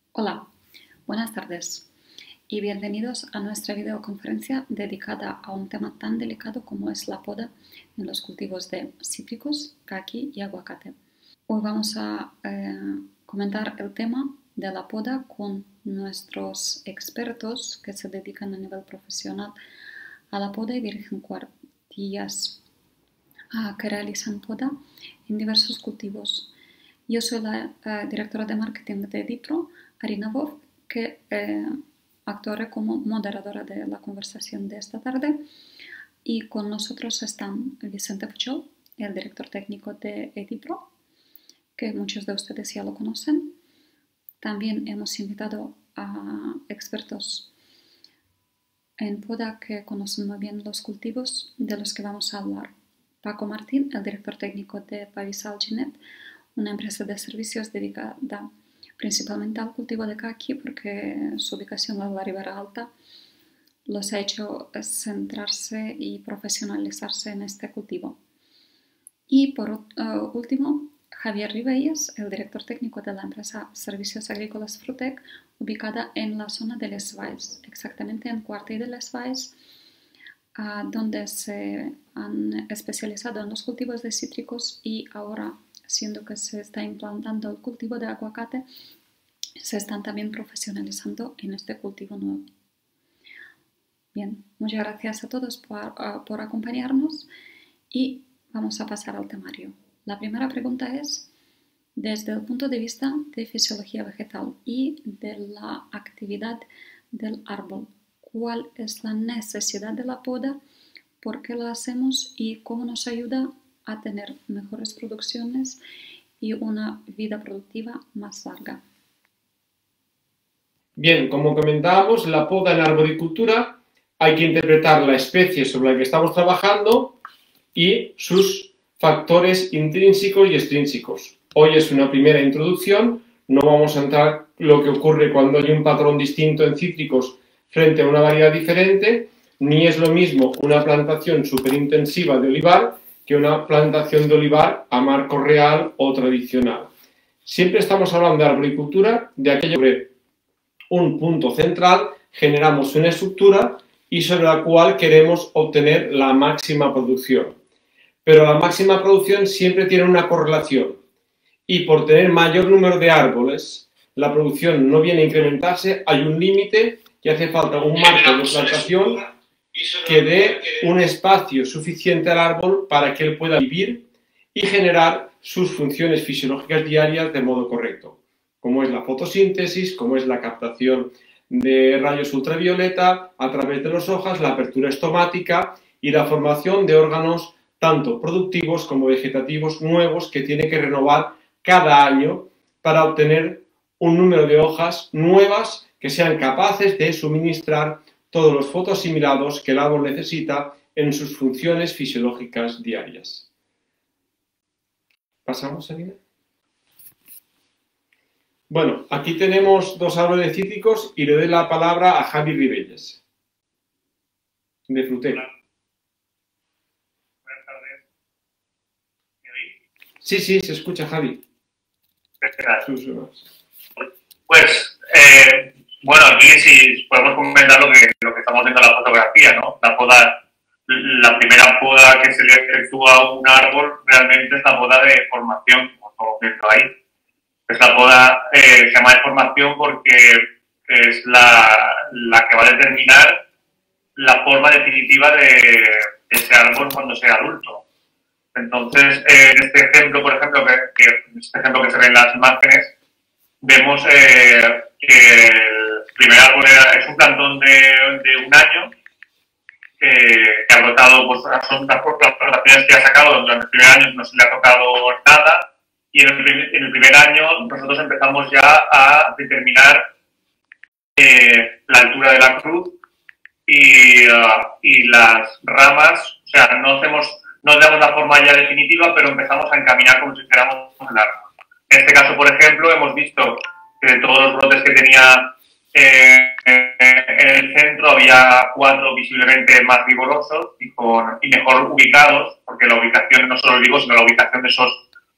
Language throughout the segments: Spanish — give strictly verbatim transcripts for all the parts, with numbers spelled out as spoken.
Hola, buenas tardes y bienvenidos a nuestra videoconferencia dedicada a un tema tan delicado como es la poda en los cultivos de cítricos, caqui y aguacate. Hoy vamos a eh, comentar el tema de la poda con nuestros expertos que se dedican a nivel profesional a la poda y dirigen cuartillas uh, que realizan poda en diversos cultivos. Yo soy la uh, directora de marketing de Edipro, Arina Vov, que eh, actuaré como moderadora de la conversación de esta tarde. Y con nosotros están Vicente Puchol, el director técnico de Edipro, que muchos de ustedes ya lo conocen. También hemos invitado a expertos en poda que conocen muy bien los cultivos de los que vamos a hablar. Paco Martín, el director técnico de Pavisal Genet, una empresa de servicios dedicada principalmente al cultivo de caqui, porque su ubicación en la Ribera Alta los ha hecho centrarse y profesionalizarse en este cultivo. Y por uh, último, Javier Ribelles, el director técnico de la empresa Servicios Agrícolas Frutec, ubicada en la zona de Les Valls, exactamente en Cuartey de Les Valls, uh, donde se han especializado en los cultivos de cítricos y ahora, siendo que se está implantando el cultivo de aguacate, se están también profesionalizando en este cultivo nuevo. Bien, muchas gracias a todos por, uh, por acompañarnos y vamos a pasar al temario. La primera pregunta es, desde el punto de vista de fisiología vegetal y de la actividad del árbol, ¿cuál es la necesidad de la poda? ¿Por qué la hacemos? ¿Y cómo nos ayuda a tener mejores producciones y una vida productiva más larga? Bien, como comentábamos, la poda en arboricultura hay que interpretar la especie sobre la que estamos trabajando y sus factores intrínsecos y extrínsecos. Hoy es una primera introducción, no vamos a entrar en lo que ocurre cuando hay un patrón distinto en cítricos frente a una variedad diferente, ni es lo mismo una plantación superintensiva de olivar que una plantación de olivar a marco real o tradicional. Siempre estamos hablando de arboricultura, de aquello sobre un punto central, generamos una estructura y sobre la cual queremos obtener la máxima producción. Pero la máxima producción siempre tiene una correlación y por tener mayor número de árboles, la producción no viene a incrementarse, hay un límite y hace falta un marco de plantación que dé un espacio suficiente al árbol para que él pueda vivir y generar sus funciones fisiológicas diarias de modo correcto, como es la fotosíntesis, como es la captación de rayos ultravioleta a través de las hojas, la apertura estomática y la formación de órganos tanto productivos como vegetativos nuevos que tiene que renovar cada año para obtener un número de hojas nuevas que sean capaces de suministrar todos los fotoasimilados que el árbol necesita en sus funciones fisiológicas diarias. ¿Pasamos, Alina? Bueno, aquí tenemos dos árboles cítricos y le doy la palabra a Javi Ribelles, de Frutec. Hola. Buenas tardes. ¿Me oís? Sí, sí, se escucha, Javi. Pues, eh, bueno, aquí sí podemos comentar lo que, lo que estamos viendo en la fotografía, ¿no? La poda, la primera poda que se le efectúa a un árbol realmente es la poda de formación, como estamos viendo ahí. Es la poda, eh, se llama de formación porque es la, la que va a determinar la forma definitiva de, de ese árbol cuando sea adulto. Entonces, eh, en este ejemplo, por ejemplo, que, que, en este ejemplo que se ve en las imágenes, vemos eh, que el primer árbol era, es un plantón de, de un año eh, que ha brotado, pues, son las plantaciones que ha sacado durante el primer año, no se le ha tocado nada, y en el, primer, en el primer año nosotros empezamos ya a determinar eh, la altura de la cruz y, uh, y las ramas, o sea, no hacemos no damos la forma ya definitiva, pero empezamos a encaminar como si fuéramos el árbol. En este caso, por ejemplo, hemos visto que de todos los brotes que tenía eh, en el centro había cuatro visiblemente más vigorosos y, con, y mejor ubicados, porque la ubicación no solo el vivo, sino la ubicación de esos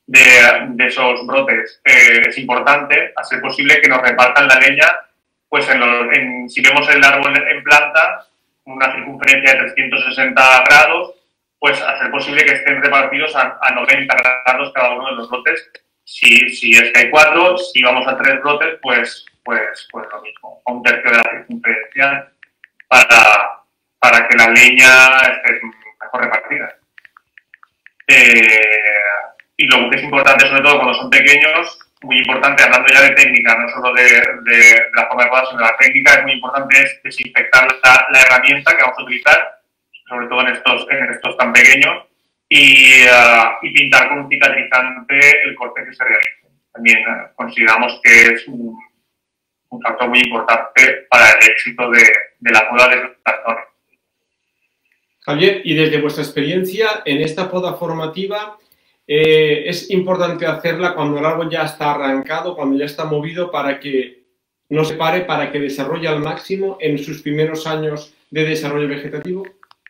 de, de esos brotes eh, es importante, a ser posible que nos repartan la leña, pues en los, en, si vemos el árbol en planta, una circunferencia de trescientos sesenta grados, pues a ser posible que estén repartidos a, a noventa grados cada uno de los brotes. Si, si es que hay cuatro, si vamos a tres brotes, pues, pues, pues lo mismo, a un tercio de la circunferencia para, para que la leña esté mejor repartida. Eh, y lo que es importante, sobre todo cuando son pequeños, muy importante, hablando ya de técnica, no solo de, de, de la forma de podar, sino de la técnica, es muy importante es desinfectar la, la herramienta que vamos a utilizar, sobre todo en estos, en estos tan pequeños, y, uh, y pintar con un cicatrizante el corte que se realice. También uh, consideramos que es un, un factor muy importante para el éxito de, de la poda de los tractores. Javier, y desde vuestra experiencia en esta poda formativa, eh, es importante hacerla cuando el árbol ya está arrancado, cuando ya está movido, para que no se pare, para que desarrolle al máximo en sus primeros años de desarrollo vegetativo.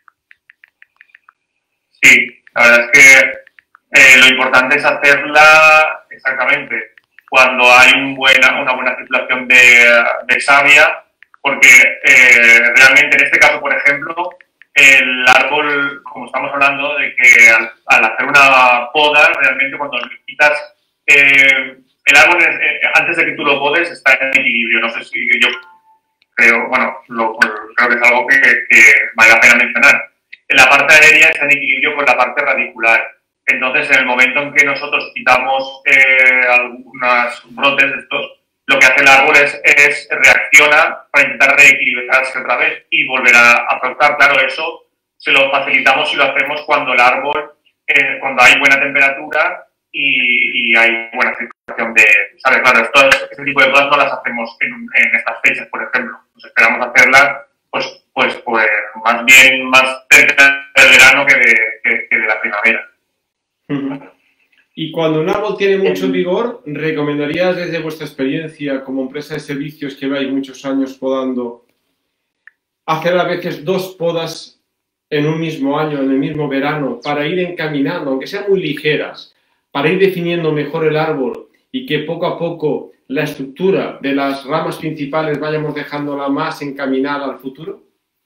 Sí, la verdad es que eh, lo importante es hacerla exactamente cuando hay un buena, una buena circulación de, de savia, porque eh, realmente en este caso, por ejemplo, el árbol, como estamos hablando, de que al, al hacer una poda, realmente cuando le quitas, eh, el árbol eh, antes de que tú lo podes está en equilibrio. No sé si yo creo, bueno, lo, creo que es algo que, que vale la pena mencionar. La parte aérea está en equilibrio con la parte radicular. Entonces, en el momento en que nosotros quitamos eh, algunos brotes de estos, lo que hace el árbol es, es reacciona para intentar reequilibrarse otra vez y volver a, a brotar. Claro, eso se lo facilitamos si lo hacemos cuando el árbol, eh, cuando hay buena temperatura y, y hay buena circulación de, ¿sabes? Claro, esto, este tipo de cosas no las hacemos en, en estas fechas, por ejemplo. Nos esperamos hacerlas, pues, pues, pues más bien más cerca del verano que de, que, que de la primavera. Uh-huh. Y cuando un árbol tiene mucho vigor, ¿recomendarías desde vuestra experiencia como empresa de servicios que lleváis muchos años podando, hacer a veces dos podas en un mismo año, en el mismo verano, para ir encaminando, aunque sean muy ligeras, para ir definiendo mejor el árbol y que poco a poco la estructura de las ramas principales vayamos dejándola más encaminada al futuro?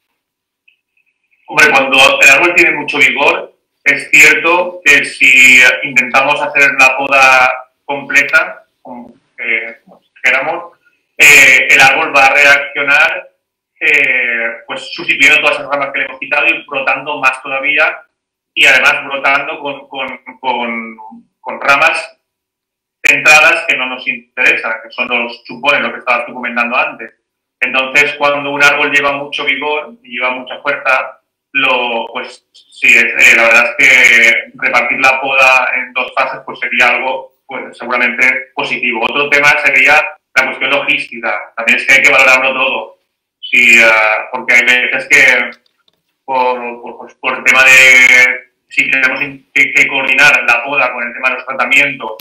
Hombre, cuando el árbol tiene mucho vigor, es cierto que si intentamos hacer la poda completa, como, eh, como si dijéramos, eh, el árbol va a reaccionar eh, pues sustituyendo todas esas ramas que le hemos quitado y brotando más todavía, y además brotando con, con, con, con ramas centradas que no nos interesan, que son los chupones, lo que estabas tú comentando antes. Entonces, cuando un árbol lleva mucho vigor y lleva mucha fuerza, Lo, pues sí, eh, la verdad es que repartir la poda en dos fases pues sería algo pues, seguramente positivo. Otro tema sería la cuestión logística. También es que hay que valorarlo todo. Sí, uh, porque hay veces que por, por, pues, por el tema de si tenemos que, que coordinar la poda con el tema de los tratamientos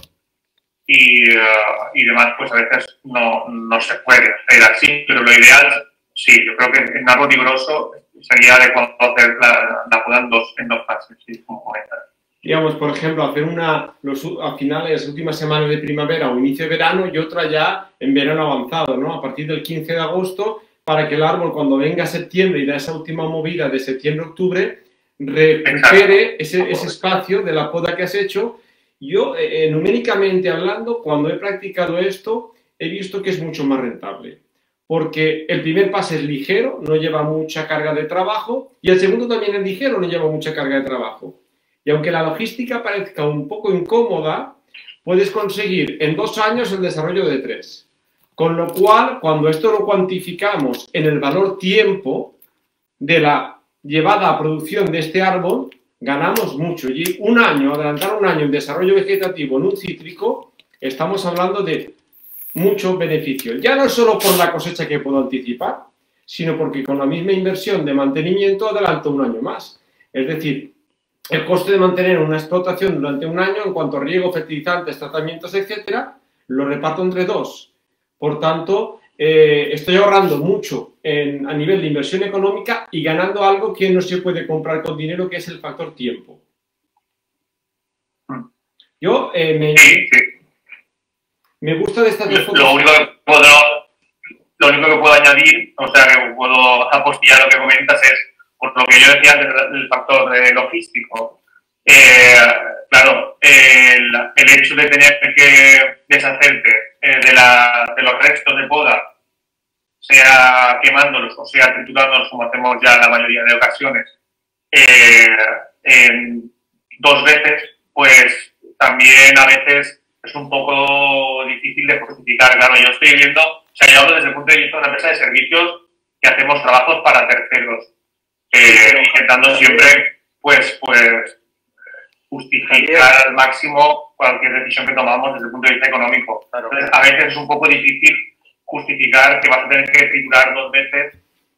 y, uh, y demás, pues a veces no, no se puede hacer así. Pero lo ideal, sí, yo creo que en un árbol vigoroso sería adecuado hacer la, la poda en dos, en dos fases, sí, como comentas. Digamos, por ejemplo, hacer una los, a finales, últimas semanas de primavera o inicio de verano y otra ya en verano avanzado, ¿no? A partir del quince de agosto, para que el árbol, cuando venga septiembre y da esa última movida de septiembre-octubre, recupere ese, ese espacio de la poda que has hecho. Yo, eh, numéricamente hablando, cuando he practicado esto, he visto que es mucho más rentable. Porque el primer pase es ligero, no lleva mucha carga de trabajo, y el segundo también es ligero, no lleva mucha carga de trabajo. Y aunque la logística parezca un poco incómoda, puedes conseguir en dos años el desarrollo de tres. Con lo cual, cuando esto lo cuantificamos en el valor tiempo de la llevada a producción de este árbol, ganamos mucho. Y un año, adelantar un año en desarrollo vegetativo en un cítrico, estamos hablando de mucho beneficio. Ya no solo por la cosecha que puedo anticipar, sino porque con la misma inversión de mantenimiento adelanto un año más. Es decir, el coste de mantener una explotación durante un año en cuanto a riego, fertilizantes, tratamientos, etcétera, lo reparto entre dos. Por tanto, eh, estoy ahorrando mucho en, a nivel de inversión económica y ganando algo que no se puede comprar con dinero, que es el factor tiempo. Yo eh, me, Sí, sí. me gusta de estas dos Lo, fotos. lo único que puedo, lo único que puedo añadir, o sea, que puedo apostillar lo que comentas es, por lo que yo decía antes, el factor de logístico. Eh, claro, el, el hecho de tener que deshacerte eh, de, la, de los restos de poda, sea quemándolos o sea triturándolos, como hacemos ya en la mayoría de ocasiones, eh, en dos veces, pues también a veces es un poco difícil de justificar. Claro, yo estoy viendo, o sea, yo hablo desde el punto de vista de una empresa de servicios que hacemos trabajos para terceros, eh, intentando siempre, pues, pues, justificar al máximo cualquier decisión que tomamos desde el punto de vista económico. Entonces, a veces es un poco difícil justificar que vas a tener que triturar dos veces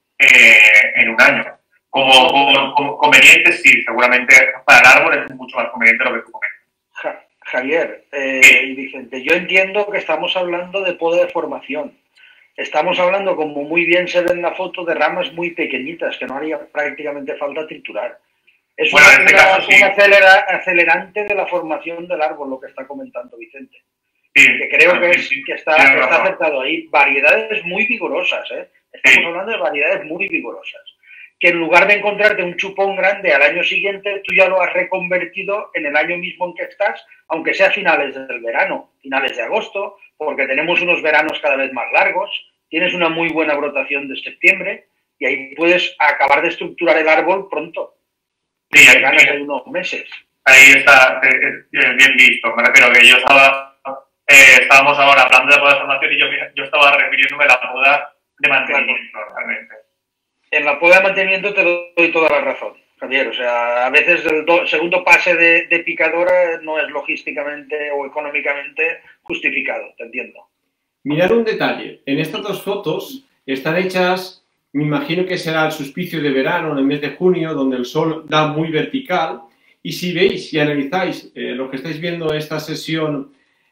eh, en un año. Como, como, como conveniente, sí, seguramente para el árbol es mucho más conveniente lo que tú comentas. Ja, Javier eh, Sí. y Vicente, yo entiendo que estamos hablando de poda de formación. Estamos hablando, como muy bien se ve en la foto, de ramas muy pequeñitas que no haría prácticamente falta triturar. Es Bueno, una, en este una- caso, sí. un acelera- acelerante de la formación del árbol, lo que está comentando Vicente. Sí, Que creo que, sí, es, sí, que está, tienes que está razón. acertado ahí. Variedades muy vigorosas, ¿eh? Estamos Sí. hablando de variedades muy vigorosas. Que en lugar de encontrarte un chupón grande al año siguiente, tú ya lo has reconvertido en el año mismo en que estás, aunque sea a finales del verano, finales de agosto, porque tenemos unos veranos cada vez más largos, tienes una muy buena brotación de septiembre y ahí puedes acabar de estructurar el árbol pronto. Sí, Te ahí, ganas en unos meses. ahí está eh, eh, bien visto. Me refiero que yo estaba, eh, estábamos ahora hablando de poda de formación y yo, yo estaba refiriéndome a la poda de mantenimiento, realmente. En la poda de mantenimiento te doy toda la razón, Javier. O sea, a veces el do- segundo pase de, de picadora no es logísticamente o económicamente justificado, te entiendo. Mirad un detalle. En estas dos fotos están hechas, me imagino que será el solsticio de verano en el mes de junio, donde el sol da muy vertical. Y si veis y analizáis eh, lo que estáis viendo esta sesión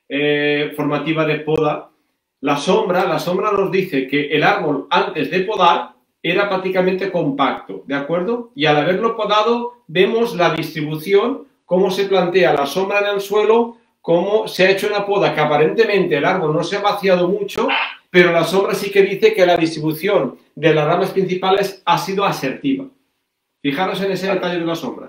eh, formativa de poda, la sombra, la sombra nos dice que el árbol antes de podar era prácticamente compacto, ¿de acuerdo? Y al haberlo podado vemos la distribución, cómo se plantea la sombra en el suelo, cómo se ha hecho una poda que aparentemente el árbol no se ha vaciado mucho, pero la sombra sí que dice que la distribución de las ramas principales ha sido asertiva. Fijaros en ese detalle de la sombra.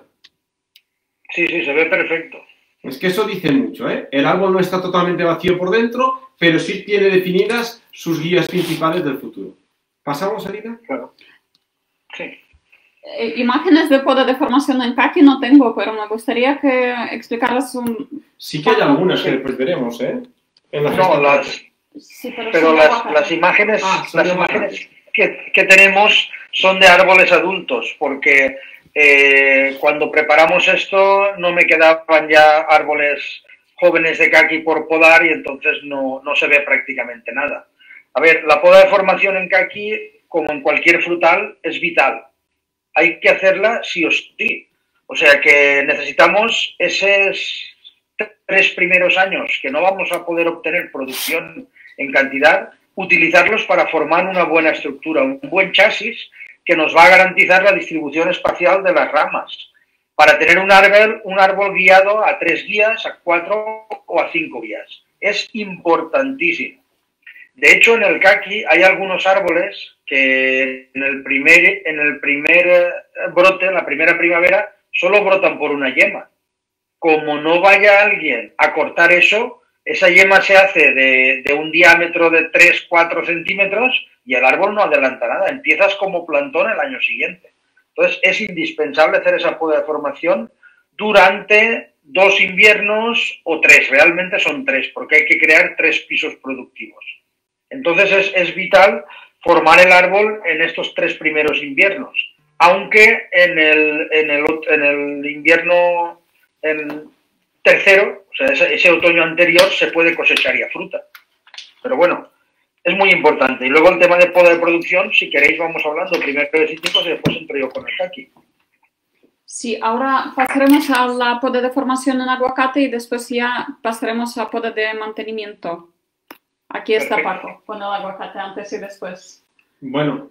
Sí, sí, se ve perfecto. Es que eso dice mucho, ¿eh? El árbol no está totalmente vacío por dentro, pero sí tiene definidas sus guías principales del futuro. ¿Pasamos, Alina? Claro. Sí. Eh, Imágenes de poda de formación en kaki no tengo, pero me gustaría que explicaras un... Sí que hay algunas que después veremos, ¿eh? En la No, gestión. las, Sí, pero pero son las, aguacates. las imágenes, Ah, son las de imágenes que, que tenemos son de árboles adultos, porque eh, cuando preparamos esto no me quedaban ya árboles jóvenes de kaki por podar y entonces no, no se ve prácticamente nada. A ver, la poda de formación en kaki, como en cualquier frutal, es vital. Hay que hacerla sí o sí. O sea que necesitamos esos tres primeros años que no vamos a poder obtener producción en cantidad, utilizarlos para formar una buena estructura, un buen chasis que nos va a garantizar la distribución espacial de las ramas, para tener un árbol, un árbol guiado a tres guías, a cuatro o a cinco guías. Es importantísimo. De hecho, en el kaki hay algunos árboles que en el primer, en el primer brote, en la primera primavera, solo brotan por una yema. Como no vaya alguien a cortar eso, esa yema se hace de, de un diámetro de tres a cuatro centímetros y el árbol no adelanta nada. Empiezas como plantón el año siguiente. Entonces, es indispensable hacer esa poda de formación durante dos inviernos o tres. Realmente son tres, porque hay que crear tres pisos productivos. Entonces es, es vital formar el árbol en estos tres primeros inviernos, aunque en el, en el, en el invierno en tercero, o sea, ese, ese otoño anterior, se puede cosechar ya fruta. Pero bueno, es muy importante. Y luego el tema de poda de producción, si queréis vamos hablando primero de cítricos y después entro yo con el kaki. Sí, ahora pasaremos a la poda de formación en aguacate y después ya pasaremos a poda de mantenimiento. Aquí está Perfecto. Paco, con el aguacate antes y después. Bueno,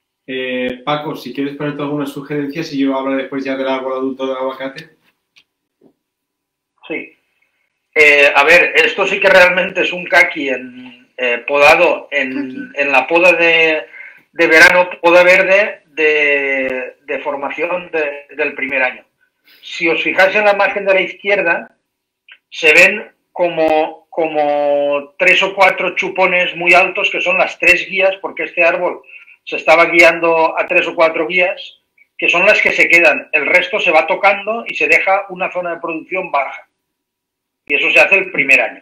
eh, Paco, si quieres ponerte algunas sugerencias y yo hablo después ya del árbol adulto del aguacate. Sí. Eh, a ver, esto sí que realmente es un caqui en, eh, podado en, en la poda de, de verano, poda verde de, de formación de, del primer año. Si os fijáis en la margen de la izquierda, se ven como, como tres o cuatro chupones muy altos, que son las tres guías, porque este árbol se estaba guiando a tres o cuatro guías, que son las que se quedan. El resto se va tocando y se deja una zona de producción baja. Y eso se hace el primer año.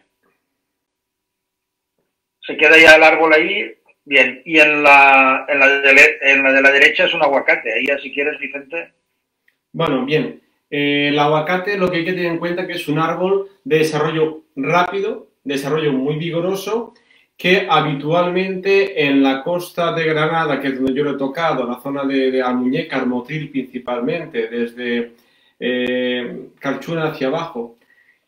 Se queda ya el árbol ahí, bien. Y en la, en la, de, en la de la derecha es un aguacate. Ahí ya si quieres, Vicente. Bueno, bien. Eh, el aguacate lo que hay que tener en cuenta es que es un árbol de desarrollo rápido, desarrollo muy vigoroso, que habitualmente en la costa de Granada, que es donde yo lo he tocado, la zona de, de Almuñécar, Motril principalmente, desde eh, Carchuna hacia abajo,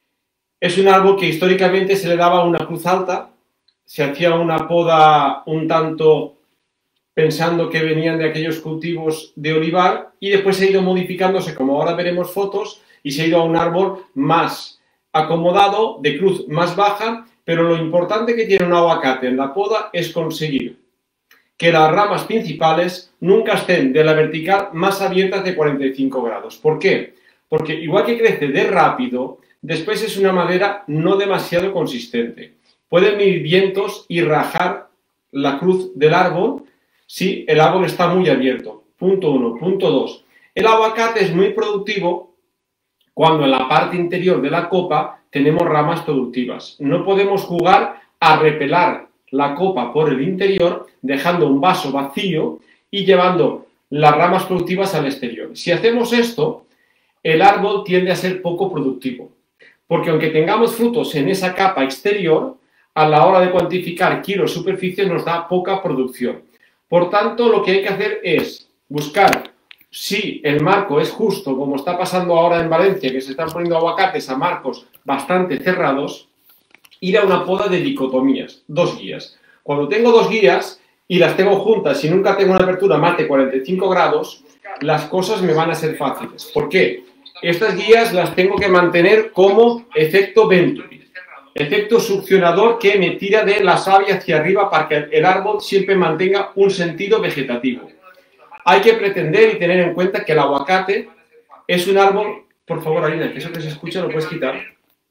es un árbol que históricamente se le daba una cruz alta, se hacía una poda un tanto pensando que venían de aquellos cultivos de olivar y después se ha ido modificándose, como ahora veremos fotos, y se ha ido a un árbol más acomodado, de cruz más baja, pero lo importante que tiene un aguacate en la poda es conseguir que las ramas principales nunca estén de la vertical más abiertas de cuarenta y cinco grados. ¿Por qué? Porque igual que crece de rápido, después es una madera no demasiado consistente. Pueden venir vientos y rajar la cruz del árbol si el árbol está muy abierto. Punto uno. Punto dos. El aguacate es muy productivo cuando en la parte interior de la copa tenemos ramas productivas. No podemos jugar a repelar la copa por el interior dejando un vaso vacío y llevando las ramas productivas al exterior. Si hacemos esto, el árbol tiende a ser poco productivo. Porque aunque tengamos frutos en esa capa exterior, a la hora de cuantificar kilos de superficie nos da poca producción. Por tanto, lo que hay que hacer es buscar si el marco es justo, como está pasando ahora en Valencia, que se están poniendo aguacates a marcos bastante cerrados, ir a una poda de dicotomías, dos guías. Cuando tengo dos guías y las tengo juntas y nunca tengo una apertura más de cuarenta y cinco grados, las cosas me van a ser fáciles. ¿Por qué? Estas guías las tengo que mantener como efecto Venturi, efecto succionador que me tira de la savia hacia arriba para que el árbol siempre mantenga un sentido vegetativo. Hay que pretender y tener en cuenta que el aguacate es un árbol... Por favor, Alina, que eso que se escucha lo puedes quitar.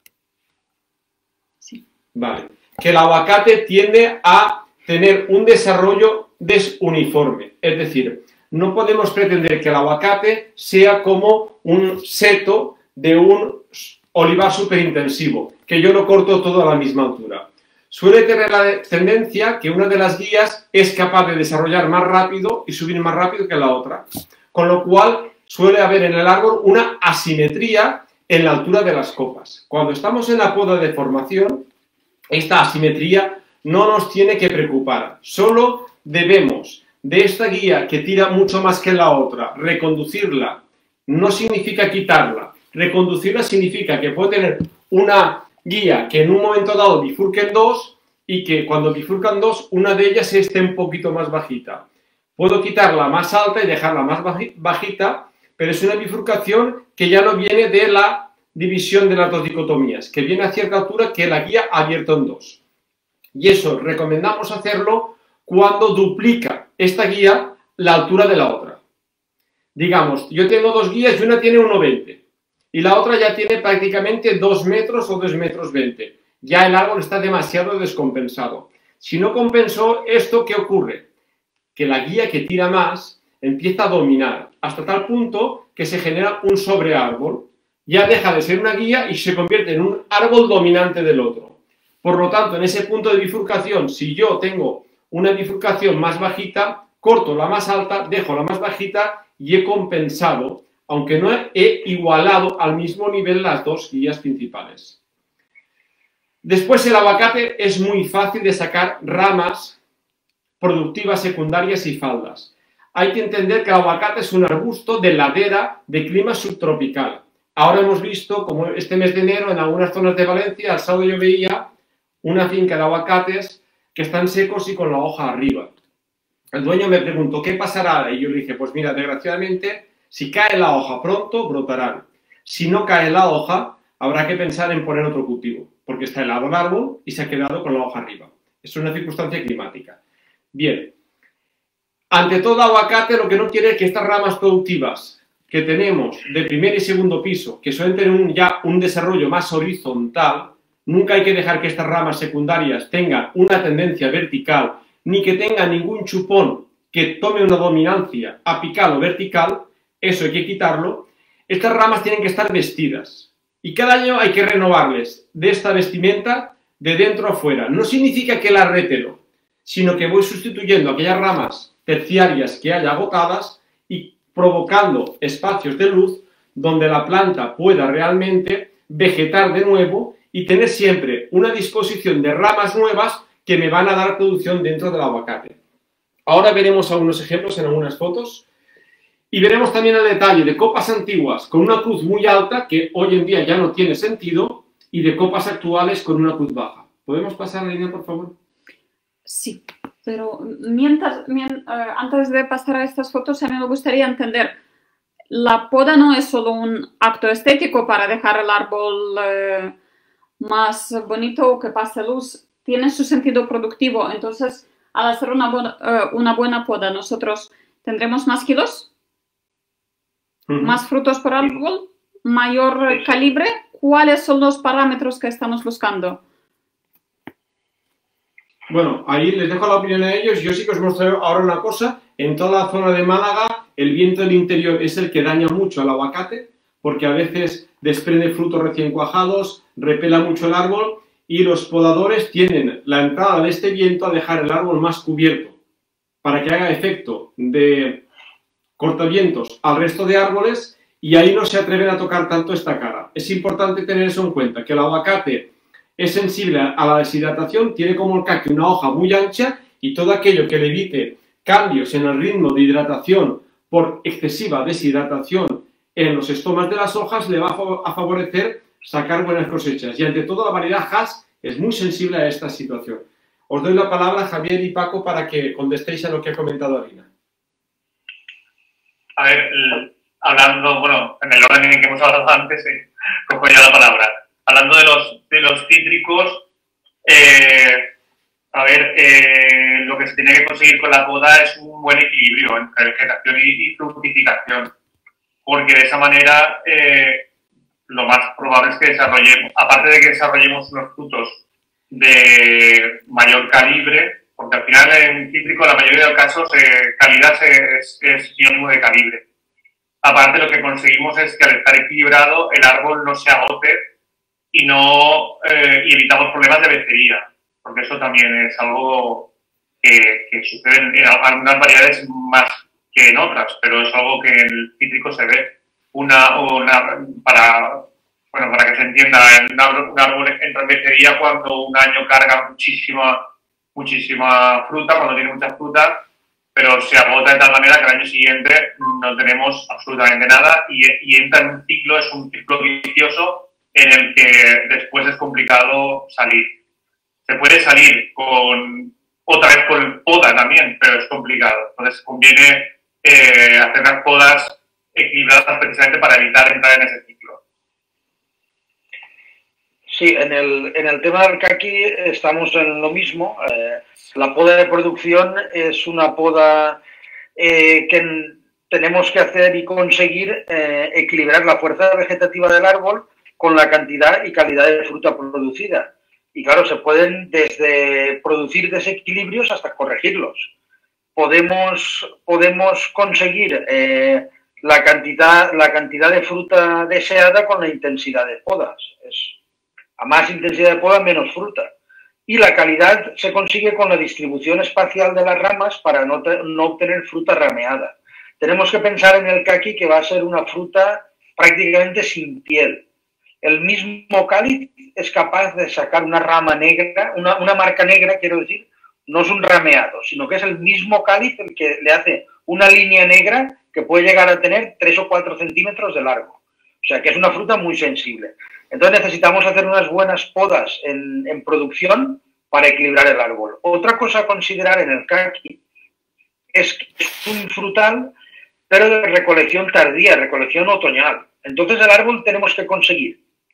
Sí. Vale. Que el aguacate tiende a tener un desarrollo desuniforme. Es decir, no podemos pretender que el aguacate sea como un seto de un olivar superintensivo, que yo lo corto todo a la misma altura. Suele tener la tendencia que una de las guías es capaz de desarrollar más rápido y subir más rápido que la otra, con lo cual suele haber en el árbol una asimetría en la altura de las copas. Cuando estamos en la poda de formación, esta asimetría no nos tiene que preocupar, solo debemos de esta guía que tira mucho más que la otra, reconducirla. No significa quitarla, reconducirla significa que puede tener una guía que en un momento dado bifurque en dos y que cuando bifurcan dos, una de ellas esté un poquito más bajita. Puedo quitarla más alta y dejarla más bajita, pero es una bifurcación que ya no viene de la división de las dos dicotomías, que viene a cierta altura que la guía ha abierto en dos. Y eso recomendamos hacerlo cuando duplica esta guía la altura de la otra. Digamos, yo tengo dos guías y una tiene uno veinte. Y la otra ya tiene prácticamente dos metros o dos metros veinte. Ya el árbol está demasiado descompensado. Si no compensó, ¿esto qué ocurre? Que la guía que tira más empieza a dominar, hasta tal punto que se genera un sobreárbol. Ya deja de ser una guía y se convierte en un árbol dominante del otro. Por lo tanto, en ese punto de bifurcación, si yo tengo una bifurcación más bajita, corto la más alta, dejo la más bajita y he compensado, aunque no he igualado al mismo nivel las dos guías principales. Después el aguacate es muy fácil de sacar ramas productivas secundarias y faldas. Hay que entender que el aguacate es un arbusto de ladera de clima subtropical. Ahora hemos visto, como este mes de enero, en algunas zonas de Valencia, al sábado yo veía una finca de aguacates que están secos y con la hoja arriba. El dueño me preguntó, ¿qué pasará? Y yo le dije, pues mira, desgraciadamente, si cae la hoja pronto, brotarán. Si no cae la hoja, habrá que pensar en poner otro cultivo, porque está helado el árbol y se ha quedado con la hoja arriba. Es una circunstancia climática. Bien, ante todo aguacate lo que no quiere es que estas ramas productivas que tenemos de primer y segundo piso, que suelen tener un, ya un desarrollo más horizontal, nunca hay que dejar que estas ramas secundarias tengan una tendencia vertical, ni que tengan ningún chupón que tome una dominancia apical o vertical, eso hay que quitarlo. Estas ramas tienen que estar vestidas y cada año hay que renovarles de esta vestimenta de dentro a fuera. No significa que la retero, sino que voy sustituyendo aquellas ramas terciarias que haya agotadas y provocando espacios de luz donde la planta pueda realmente vegetar de nuevo y tener siempre una disposición de ramas nuevas que me van a dar producción dentro del aguacate. Ahora veremos algunos ejemplos en algunas fotos y veremos también el detalle de copas antiguas con una cruz muy alta que hoy en día ya no tiene sentido y de copas actuales con una cruz baja. ¿Podemos pasar la línea, por favor? Sí, pero mientras, mientras, uh, antes de pasar a estas fotos, a mí me gustaría entender, la poda no es solo un acto estético para dejar el árbol uh, más bonito o que pase luz, tiene su sentido productivo. Entonces, al hacer una, buena, uh, una buena poda, nosotros tendremos más kilos, uh-huh. más frutos por árbol, mayor calibre. ¿Cuáles son los parámetros que estamos buscando? Bueno, ahí les dejo la opinión a ellos. Yo sí que os muestro ahora una cosa. En toda la zona de Málaga, el viento del interior es el que daña mucho al aguacate, porque a veces desprende frutos recién cuajados, repela mucho el árbol y los podadores tienen la entrada de este viento a dejar el árbol más cubierto para que haga efecto de cortavientos al resto de árboles y ahí no se atreven a tocar tanto esta cara. Es importante tener eso en cuenta, que el aguacate es sensible a la deshidratación, tiene como el caqui una hoja muy ancha y todo aquello que le evite cambios en el ritmo de hidratación por excesiva deshidratación en los estomas de las hojas le va a favorecer sacar buenas cosechas. Y ante todo la variedad Hass es muy sensible a esta situación. Os doy la palabra, Javier y Paco, para que contestéis a lo que ha comentado Alina. A ver, hablando, bueno, en el orden en el que hemos hablado antes, eh, cojo ya la palabra. Hablando de los, de los cítricos, eh, a ver, eh, lo que se tiene que conseguir con la poda es un buen equilibrio entre vegetación y, y fructificación, porque de esa manera eh, lo más probable es que desarrollemos, aparte de que desarrollemos unos frutos de mayor calibre, porque al final en cítrico la mayoría de los casos eh, calidad es, es sinónimo de calibre. Aparte lo que conseguimos es que al estar equilibrado el árbol no se agote y no eh, y evitamos problemas de becería, porque eso también es algo que, que sucede en, en algunas variedades más que en otras, pero es algo que en el cítrico se ve. Una, una para bueno para que se entienda, un árbol, un árbol entra en becería cuando un año carga muchísima muchísima fruta, cuando tiene muchas frutas, pero se agota de tal manera que al año siguiente no tenemos absolutamente nada y, y entra en un ciclo, es un ciclo vicioso en el que después es complicado salir. Se puede salir con otra vez con poda también, pero es complicado. Entonces conviene eh, hacer las podas equilibradas precisamente para evitar entrar en ese ciclo. Sí, en el, en el tema del caqui estamos en lo mismo. Eh, la poda de producción es una poda eh, que tenemos que hacer y conseguir eh, equilibrar la fuerza vegetativa del árbol con la cantidad y calidad de fruta producida. Y claro, se pueden desde producir desequilibrios hasta corregirlos. Podemos, podemos conseguir eh, la, cantidad, la cantidad de fruta deseada con la intensidad de podas. Es, a más intensidad de poda, menos fruta. Y la calidad se consigue con la distribución espacial de las ramas para no, no obtener fruta rameada. Tenemos que pensar en el caqui que va a ser una fruta prácticamente sin piel. El mismo cáliz es capaz de sacar una rama negra, una, una marca negra, quiero decir, no es un rameado, sino que es el mismo cáliz el que le hace una línea negra que puede llegar a tener tres o cuatro centímetros de largo. O sea, que es una fruta muy sensible. Entonces necesitamos hacer unas buenas podas en, en producción para equilibrar el árbol. Otra cosa a considerar en el caqui es que es un frutal, pero de recolección tardía, recolección otoñal. Entonces el árbol tenemos que conseguir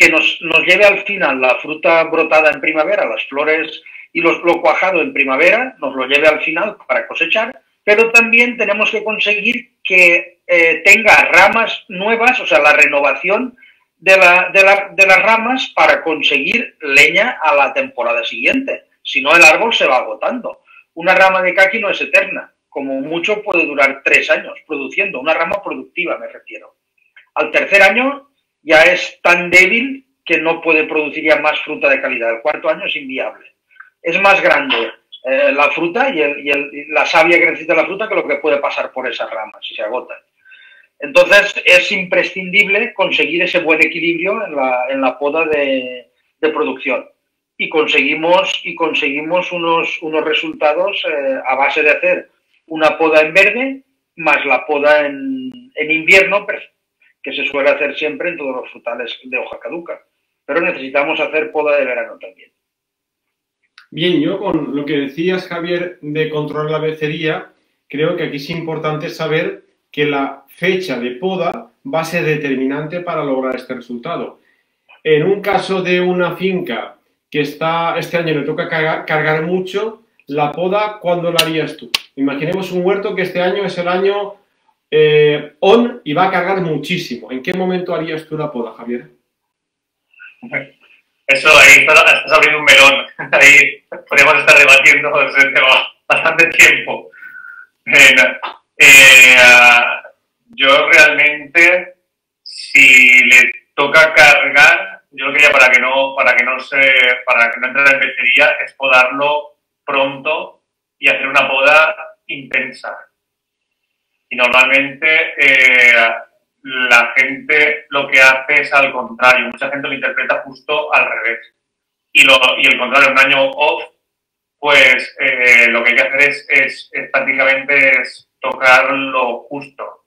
que nos, nos lleve al final la fruta brotada en primavera, las flores y los, lo cuajado en primavera, nos lo lleve al final para cosechar, pero también tenemos que conseguir que eh, tenga ramas nuevas, o sea, la renovación de, la, de, la, de las ramas para conseguir leña a la temporada siguiente. Si no, el árbol se va agotando. Una rama de caqui no es eterna, como mucho puede durar tres años produciendo, una rama productiva me refiero. Al tercer año ya es tan débil que no puede producir ya más fruta de calidad. El cuarto año es inviable. Es más grande eh, la fruta y, el, y, el, y la savia que necesita la fruta que lo que puede pasar por esas ramas si se agotan. Entonces es imprescindible conseguir ese buen equilibrio en la, en la poda de, de producción. Y conseguimos, y conseguimos unos, unos resultados eh, a base de hacer una poda en verde más la poda en, en invierno, que se suele hacer siempre en todos los frutales de hoja caduca. Pero necesitamos hacer poda de verano también. Bien, yo con lo que decías, Javier, de controlar la becería, creo que aquí es importante saber que la fecha de poda va a ser determinante para lograr este resultado. En un caso de una finca que está este año le toca cargar, cargar mucho, la poda, ¿cuándo la harías tú? Imaginemos un huerto que este año es el año eh, on y va a cargar muchísimo. ¿En qué momento harías tú la poda, Javier? Eso, ahí estás, estás abriendo un melón. Ahí podríamos estar debatiendo ese tema bastante tiempo. Eh, eh, yo realmente, si le toca cargar, yo lo que haría para que no, para que no se, para que no entre en becería es podarlo pronto y hacer una poda intensa. Y normalmente eh, la gente lo que hace es al contrario. Mucha gente lo interpreta justo al revés. Y, lo, y el contrario, un año off, pues eh, lo que hay que hacer es, es, es prácticamente es tocar lo justo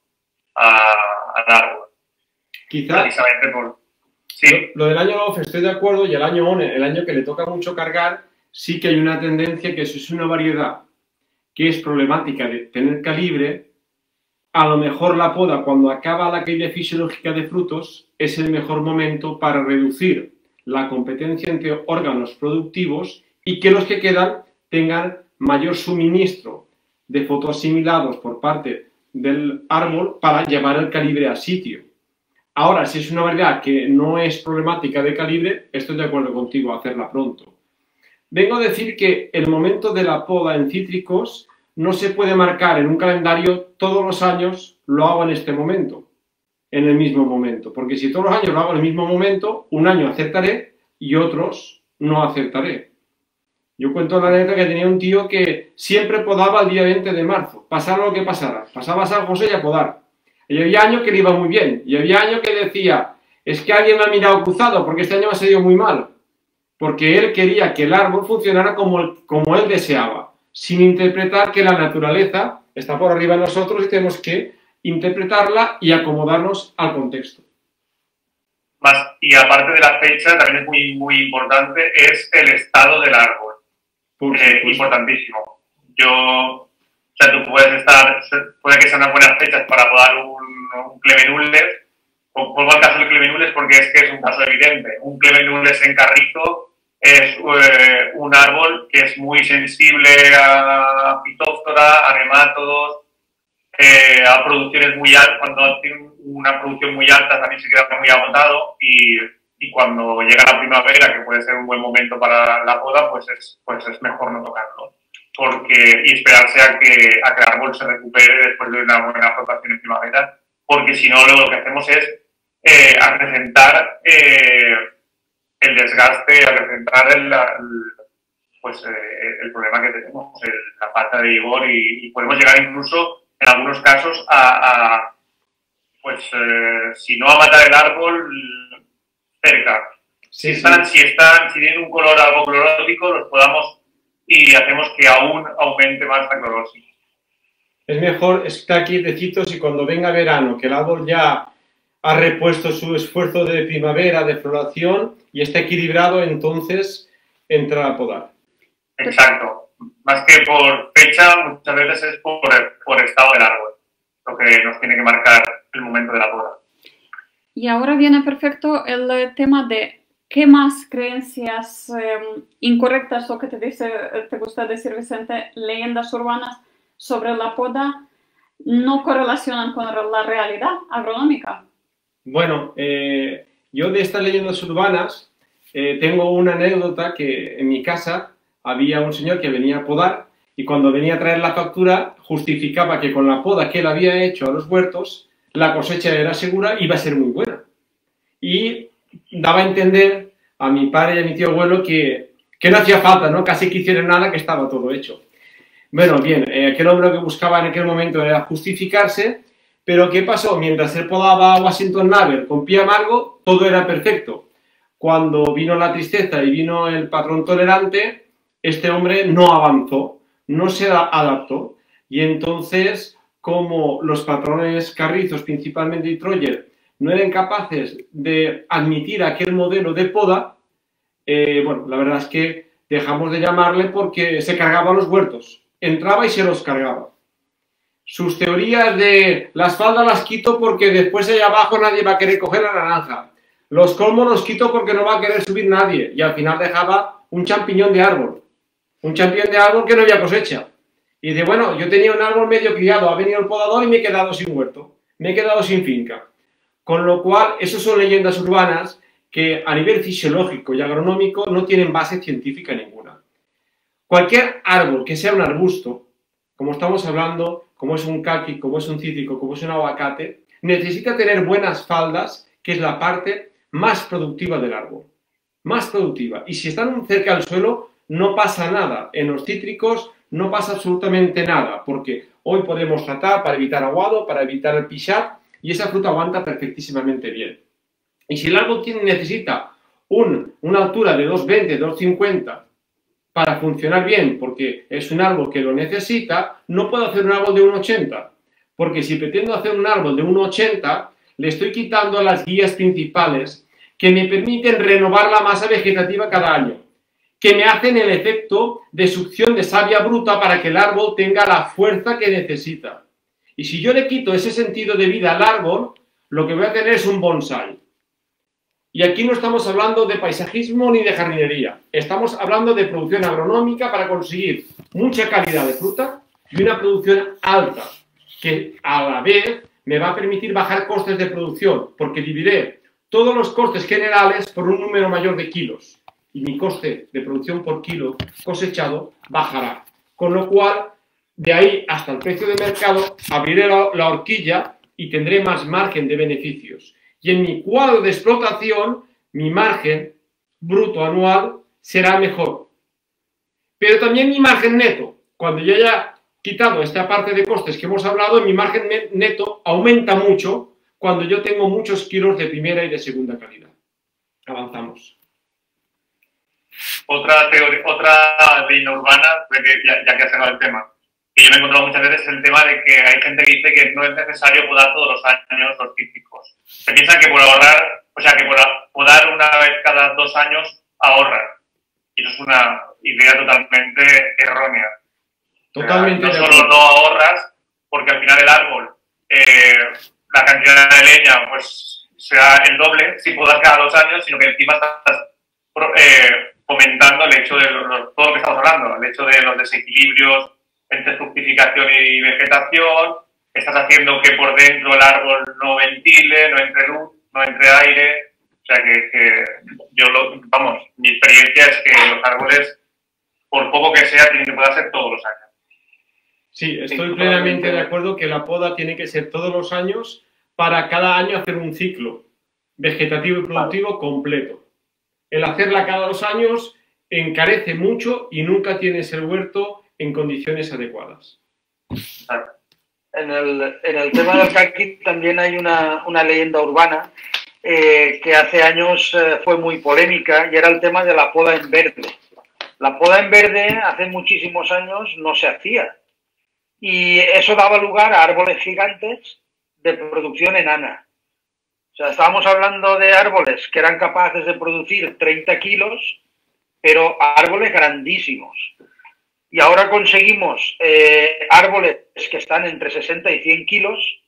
al árbol. Quizás. Precisamente por... Sí. Lo, lo del año off estoy de acuerdo, y el año on, el año que le toca mucho cargar, sí que hay una tendencia que si es una variedad que es problemática de tener calibre, a lo mejor la poda, cuando acaba la caída fisiológica de frutos, es el mejor momento para reducir la competencia entre órganos productivos y que los que quedan tengan mayor suministro de fotoasimilados por parte del árbol para llevar el calibre a sitio. Ahora, si es una variedad que no es problemática de calibre, estoy de acuerdo contigo a hacerla pronto. Vengo a decir que el momento de la poda en cítricos no se puede marcar en un calendario todos los años lo hago en este momento, en el mismo momento. Porque si todos los años lo hago en el mismo momento, un año acertaré y otros no acertaré. Yo cuento la anécdota que tenía un tío que siempre podaba el día veinte de marzo, pasara lo que pasara. Pasaba San José y a podar. Y había años que le iba muy bien. Y había años que decía, es que alguien me ha mirado cruzado porque este año me ha salido muy mal. Porque él quería que el árbol funcionara como, como él deseaba, sin interpretar que la naturaleza está por arriba de nosotros y tenemos que interpretarla y acomodarnos al contexto. Más, y aparte de la fecha, también es muy, muy importante, es el estado del árbol. Eh, importantísimo. Yo, o sea, tú puedes estar, puede que sean unas buenas fechas para podar un, un Clemenulles, o pongo el caso del Clemenulles porque es que es un caso evidente. Un Clemenulles en carrizo es eh, un árbol que es muy sensible a fitóftora, a nemátodos, eh, a producciones muy altas. Cuando tiene una producción muy alta también se queda muy agotado y, y cuando llega la primavera, que puede ser un buen momento para la poda, pues es, pues es mejor no tocarlo. Porque, y esperarse a que, a que el árbol se recupere después de una buena flotación en primavera, porque si no, luego lo que hacemos es eh, acrecentar eh, el desgaste, acrecentar el, el, pues, eh, el problema que tenemos, el, la falta de vigor y, y podemos llegar incluso, en algunos casos, a, a pues, eh, si no a matar el árbol, cerca. Sí, si, están, sí. si están, si tienen un color algo clorótico, los podamos y hacemos que aún aumente más la clorosis. Es mejor estar quietecitos y cuando venga verano, que el árbol ya ha repuesto su esfuerzo de primavera, de floración y está equilibrado, entonces entrar a podar. Exacto. Más que por fecha, muchas veces es por, por estado del árbol, lo que nos tiene que marcar el momento de la poda. Y ahora viene perfecto el eh, tema de qué más creencias eh, incorrectas o que te dice, te gusta decir, Vicente, leyendas urbanas sobre la poda no correlacionan con la realidad agronómica. Bueno, eh, yo de estas leyendas urbanas eh, tengo una anécdota que en mi casa había un señor que venía a podar y cuando venía a traer la factura justificaba que con la poda que él había hecho a los huertos la cosecha era segura y iba a ser muy buena. Y daba a entender a mi padre y a mi tío abuelo que, que no hacía falta, ¿no? Casi que hicieran nada, que estaba todo hecho. Bueno, bien, eh, aquel hombre lo que buscaba en aquel momento era justificarse, pero ¿qué pasó? Mientras él podaba a Washington Navel con pie amargo, todo era perfecto. Cuando vino la tristeza y vino el patrón tolerante, este hombre no avanzó, no se adaptó. Y entonces, como los patrones carrizos, principalmente y Troyer, no eran capaces de admitir aquel modelo de poda, eh, bueno, la verdad es que dejamos de llamarle porque se cargaba los huertos. Entraba y se los cargaba. Sus teorías de las faldas las quito porque después allá abajo nadie va a querer coger la naranja. Los colmos los quito porque no va a querer subir nadie. Y al final dejaba un champiñón de árbol. Un champiñón de árbol que no había cosecha. Y dice, bueno, yo tenía un árbol medio criado, ha venido el podador y me he quedado sin huerto. Me he quedado sin finca. Con lo cual, esas son leyendas urbanas que a nivel fisiológico y agronómico no tienen base científica ninguna. Cualquier árbol que sea un arbusto, como estamos hablando, como es un caqui, como es un cítrico, como es un aguacate, necesita tener buenas faldas, que es la parte más productiva del árbol. Más productiva. Y si están cerca del suelo, no pasa nada. En los cítricos no pasa absolutamente nada, porque hoy podemos tratar para evitar aguado, para evitar el pisar, y esa fruta aguanta perfectísimamente bien. Y si el árbol tiene, necesita un, una altura de dos veinte, dos cincuenta para funcionar bien, porque es un árbol que lo necesita, no puedo hacer un árbol de uno ochenta, porque si pretendo hacer un árbol de uno ochenta, le estoy quitando las guías principales que me permiten renovar la masa vegetativa cada año, que me hacen el efecto de succión de savia bruta para que el árbol tenga la fuerza que necesita. Y si yo le quito ese sentido de vida al árbol, lo que voy a tener es un bonsái. Y aquí no estamos hablando de paisajismo ni de jardinería. Estamos hablando de producción agronómica para conseguir mucha calidad de fruta y una producción alta, que a la vez me va a permitir bajar costes de producción, porque dividiré todos los costes generales por un número mayor de kilos. Y mi coste de producción por kilo cosechado bajará. Con lo cual, de ahí hasta el precio de mercado, abriré la, la horquilla y tendré más margen de beneficios. Y en mi cuadro de explotación, mi margen bruto anual será mejor. Pero también mi margen neto. Cuando yo haya quitado esta parte de costes que hemos hablado, mi margen neto aumenta mucho cuando yo tengo muchos kilos de primera y de segunda calidad. Avanzamos. Otra teoría, otra leyenda urbana, ya, ya que has sacado el tema, que yo me he encontrado muchas veces, es el tema de que hay gente que dice que no es necesario podar todos los años los cítricos. Se piensa que por ahorrar, o sea, que por podar una vez cada dos años ahorra. Y eso es una idea totalmente errónea. Totalmente. O sea, no solo no ahorras, porque al final el árbol, eh, la cantidad de leña, pues será el doble si podas cada dos años, sino que encima estás eh, fomentando el hecho de lo, todo lo que estamos hablando, el hecho de los desequilibrios entre fructificación y vegetación, estás haciendo que por dentro el árbol no ventile, no entre luz, no entre aire. O sea que, que yo, lo, vamos, mi experiencia es que los árboles, por poco que sea, tienen que poder ser todos los años. Sí, estoy sí, plenamente de acuerdo que la poda tiene que ser todos los años para cada año hacer un ciclo vegetativo y productivo vale. completo. El hacerla cada dos años encarece mucho y nunca tienes el huerto en condiciones adecuadas. En el, en el tema del caqui también hay una, una leyenda urbana eh, que hace años eh, fue muy polémica y era el tema de la poda en verde. La poda en verde hace muchísimos años no se hacía y eso daba lugar a árboles gigantes de producción enana. O sea, estábamos hablando de árboles que eran capaces de producir treinta kilos, pero árboles grandísimos. Y ahora conseguimos eh, árboles que están entre sesenta y cien kilos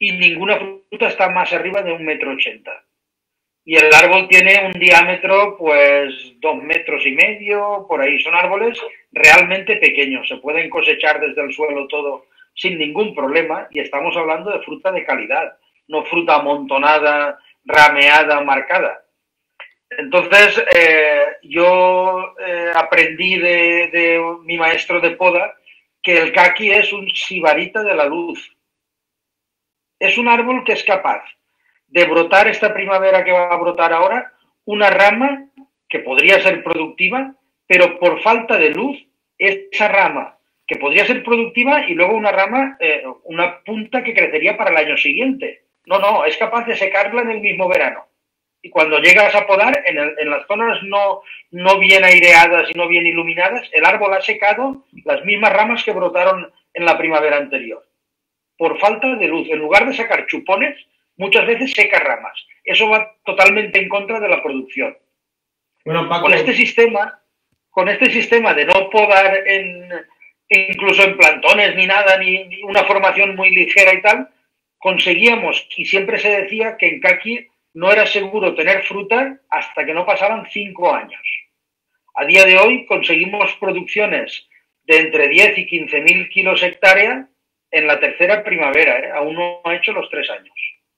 y ninguna fruta está más arriba de un metro ochenta. Y el árbol tiene un diámetro, pues, dos metros y medio, por ahí. Son árboles realmente pequeños. Se pueden cosechar desde el suelo todo sin ningún problema. Y estamos hablando de fruta de calidad, no fruta amontonada, rameada, marcada. Entonces, eh, yo eh, aprendí de, de mi maestro de poda que el caqui es un sibarita de la luz. Es un árbol que es capaz de brotar esta primavera que va a brotar ahora, una rama que podría ser productiva, pero por falta de luz, esa rama que podría ser productiva y luego una rama, eh, una punta que crecería para el año siguiente. No, no, es capaz de secarla en el mismo verano. Y cuando llegas a podar, en, el, en las zonas no, no bien aireadas y no bien iluminadas, el árbol ha secado las mismas ramas que brotaron en la primavera anterior. Por falta de luz, en lugar de sacar chupones, muchas veces seca ramas. Eso va totalmente en contra de la producción. Bueno, Paco, Con este sistema, con este sistema de no podar en, incluso en plantones ni nada, ni, ni una formación muy ligera y tal, conseguíamos, y siempre se decía que en caqui no era seguro tener fruta hasta que no pasaran cinco años. A día de hoy conseguimos producciones de entre diez y quince mil kilos hectárea en la tercera primavera, ¿eh? Aún no ha hecho los tres años.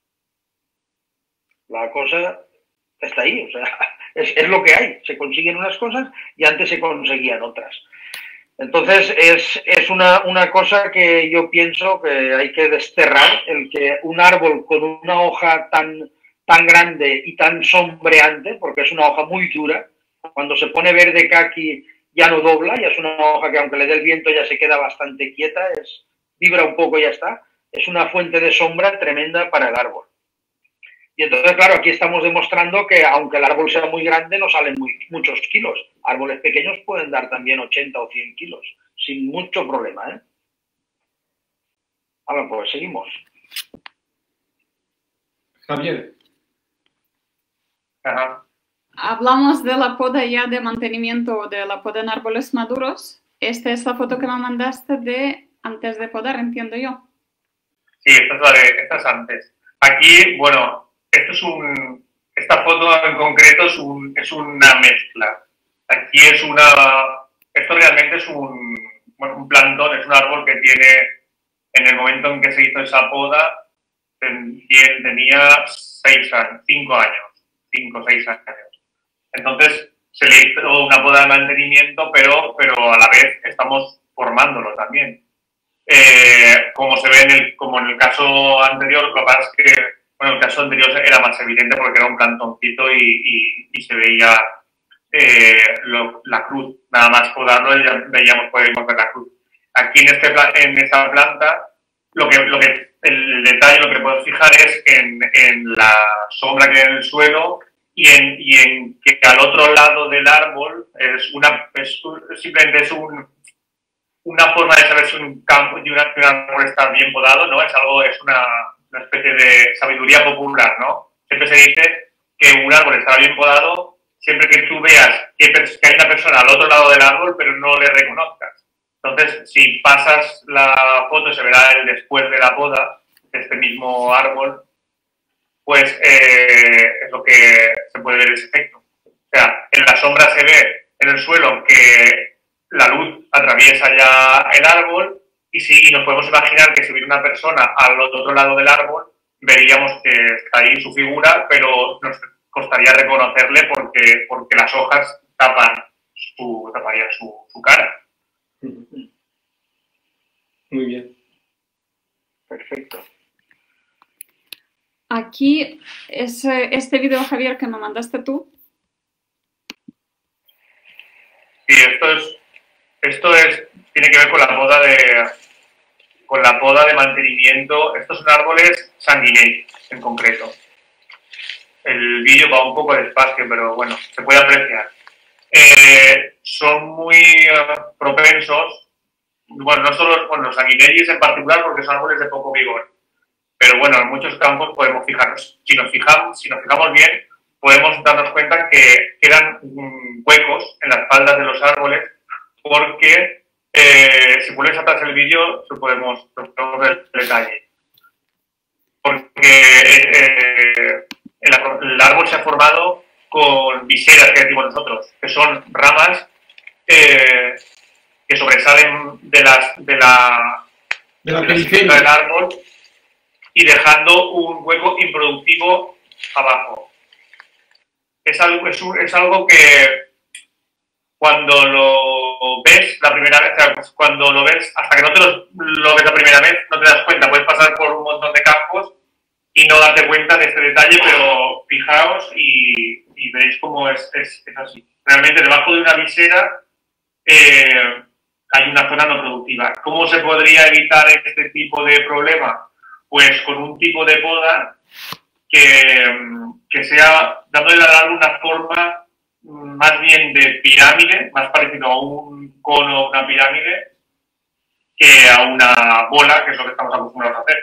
La cosa está ahí, o sea, es, es lo que hay. Se consiguen unas cosas y antes se conseguían otras. Entonces, es, es una, una cosa que yo pienso que hay que desterrar, el que un árbol con una hoja tan, tan grande y tan sombreante, porque es una hoja muy dura, cuando se pone verde caqui ya no dobla, ya es una hoja que aunque le dé el viento ya se queda bastante quieta, es, vibra un poco y ya está, es una fuente de sombra tremenda para el árbol. Y entonces, claro, aquí estamos demostrando que aunque el árbol sea muy grande, no salen muy, muchos kilos. Árboles pequeños pueden dar también ochenta o cien kilos, sin mucho problema, ¿eh? Ahora, pues seguimos. Javier. Ajá. Hablamos de la poda ya de mantenimiento, de la poda en árboles maduros. Esta es la foto que me mandaste de antes de podar, entiendo yo. Sí, esta es la de, esta es antes. Aquí, bueno, esto es un, esta foto en concreto es, un, es una mezcla. Aquí es una, esto realmente es un, bueno, un plantón, es un árbol que tiene, en el momento en que se hizo esa poda, tenía seis años, cinco años, cinco o seis años. Entonces, se le hizo una poda de mantenimiento, pero, pero a la vez estamos formándolo también. Eh, como se ve en el, como en el caso anterior, lo que pasa es que, bueno, el caso anterior era más evidente porque era un plantoncito y, y, y se veía eh, lo, la cruz. Nada más podarlo y ya veíamos, podíamos ver la cruz. Aquí en, este, en esta planta, lo que, lo que, el detalle, lo que puedes fijar es en, en la sombra que hay en el suelo y en, y en que al otro lado del árbol es una, es, simplemente es un, una forma de saber si un campo y un árbol está bien podado, ¿no? Es algo, es una, una especie de sabiduría popular, ¿no? Siempre se dice que un árbol está bien podado siempre que tú veas que, que hay una persona al otro lado del árbol, pero no le reconozcas. Entonces, si pasas la foto, se verá el después de la poda de este mismo árbol, pues eh, es lo que se puede ver ese efecto. O sea, en la sombra se ve en el suelo que la luz atraviesa ya el árbol y, si, y nos podemos imaginar que si hubiera una persona al otro lado del árbol, veríamos que está ahí su figura, pero nos costaría reconocerle porque, porque las hojas tapan su, taparían su, su cara. Muy bien. Perfecto. Aquí, es, este video, Javier, que me mandaste tú. Sí, esto es, esto es, tiene que ver con la poda de, con la poda de mantenimiento. Estos son árboles sanguineros, en concreto. El vídeo va un poco despacio, pero bueno, se puede apreciar. Eh, son muy uh, propensos, bueno, no solo con los sanguineros en particular, porque son árboles de poco vigor. Pero bueno, en muchos campos podemos fijarnos. Si nos fijamos, si nos fijamos bien, podemos darnos cuenta que quedan um, huecos en las faldas de los árboles, porque eh, si vuelves atrás el vídeo, lo podemos, lo podemos ver el detalle. porque eh, el, el árbol se ha formado con viseras, que decimos nosotros, que son ramas eh, que sobresalen de, las, de la, de la de periferia del árbol y dejando un hueco improductivo abajo. Es algo, es, un, es algo que cuando lo ves la primera vez, o sea, pues cuando lo ves, hasta que no te lo, lo ves la primera vez, no te das cuenta. Puedes pasar por un montón de campos y no darte cuenta de este detalle, pero fijaos y, y veréis cómo es, es, es así. Realmente debajo de una visera eh, hay una zona no productiva. ¿Cómo se podría evitar este tipo de problema? Pues con un tipo de poda que, que sea dándole al árbol una forma más bien de pirámide, más parecido a un cono o una pirámide, que a una bola, que es lo que estamos acostumbrados a hacer.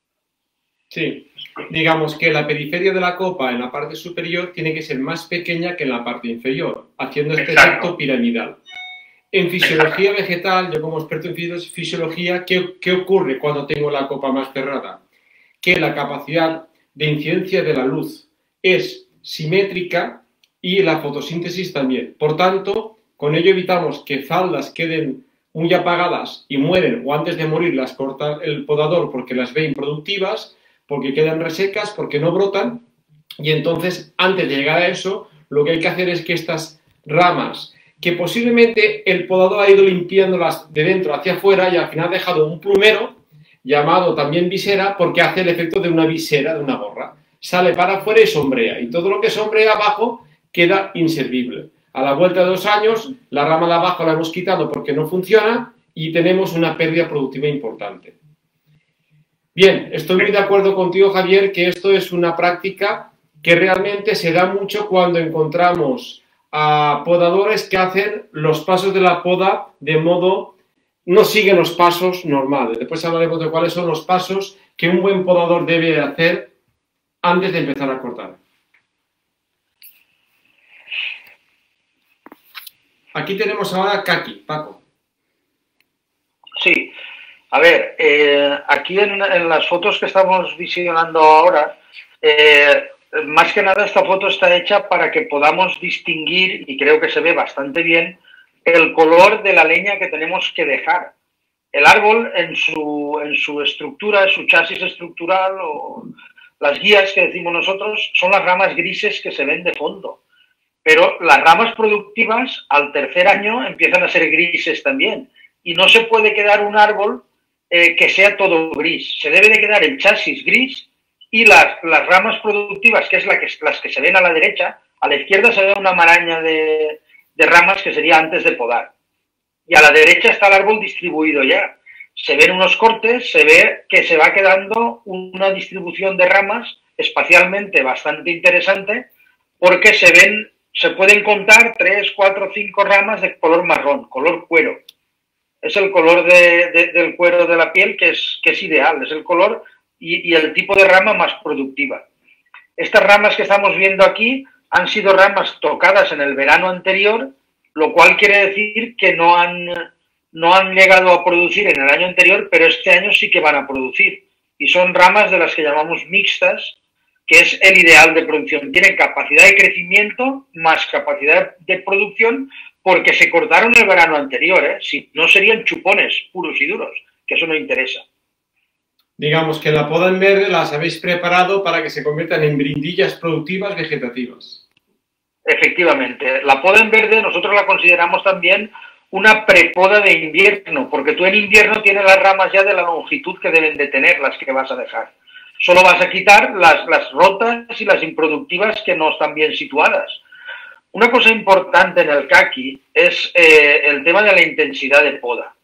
Sí, digamos que la periferia de la copa en la parte superior tiene que ser más pequeña que en la parte inferior, haciendo este Exacto. efecto piramidal. En fisiología Exacto. vegetal, yo como experto en fisiología, ¿qué, ¿qué ocurre cuando tengo la copa más cerrada? Que la capacidad de incidencia de la luz es simétrica y la fotosíntesis también. Por tanto, con ello evitamos que faldas queden muy apagadas y mueren, o antes de morir las corta el podador porque las ve improductivas, porque quedan resecas, porque no brotan, y entonces, antes de llegar a eso, lo que hay que hacer es que estas ramas, que posiblemente el podador ha ido limpiándolas de dentro hacia afuera y al final ha dejado un plumero, llamado también visera, porque hace el efecto de una visera, de una gorra. Sale para afuera y sombrea, y todo lo que sombrea abajo queda inservible. A la vuelta de dos años, la rama de abajo la hemos quitado porque no funciona y tenemos una pérdida productiva importante. Bien, estoy muy de acuerdo contigo, Javier, que esto es una práctica que realmente se da mucho cuando encontramos a podadores que hacen los pasos de la poda de modo, no siguen los pasos normales. Después hablaremos de cuáles son los pasos que un buen podador debe hacer antes de empezar a cortar. Aquí tenemos ahora a Kaki, Paco. Sí, a ver, eh, aquí en, en las fotos que estamos visionando ahora, eh, más que nada esta foto está hecha para que podamos distinguir, y creo que se ve bastante bien, el color de la leña que tenemos que dejar. El árbol en su, en su estructura, en su chasis estructural, o las guías que decimos nosotros, son las ramas grises que se ven de fondo. Pero las ramas productivas al tercer año empiezan a ser grises también. Y no se puede quedar un árbol eh, que sea todo gris. Se debe de quedar el chasis gris y las, las ramas productivas, que es la que, las que se ven a la derecha, a la izquierda se ve una maraña de, de ramas que sería antes de podar. Y a la derecha está el árbol distribuido ya. Se ven unos cortes, se ve que se va quedando una distribución de ramas espacialmente bastante interesante porque se ven... Se pueden contar tres, cuatro, cinco ramas de color marrón, color cuero. Es el color de, de, del cuero de la piel que es, que es ideal, es el color y, y el tipo de rama más productiva. Estas ramas que estamos viendo aquí han sido ramas tocadas en el verano anterior, lo cual quiere decir que no han, no han llegado a producir en el año anterior, pero este año sí que van a producir. Y son ramas de las que llamamos mixtas, que es el ideal de producción. Tienen capacidad de crecimiento más capacidad de producción porque se cortaron el verano anterior, ¿eh? Si no serían chupones puros y duros, que eso no interesa. Digamos que la poda en verde las habéis preparado para que se conviertan en brindillas productivas vegetativas. Efectivamente. La poda en verde nosotros la consideramos también una prepoda de invierno, porque tú en invierno tienes las ramas ya de la longitud que deben de tener las que vas a dejar. Solo vas a quitar las, las rotas y las improductivas que no están bien situadas. Una cosa importante en el kaki es eh, el tema de la intensidad de poda.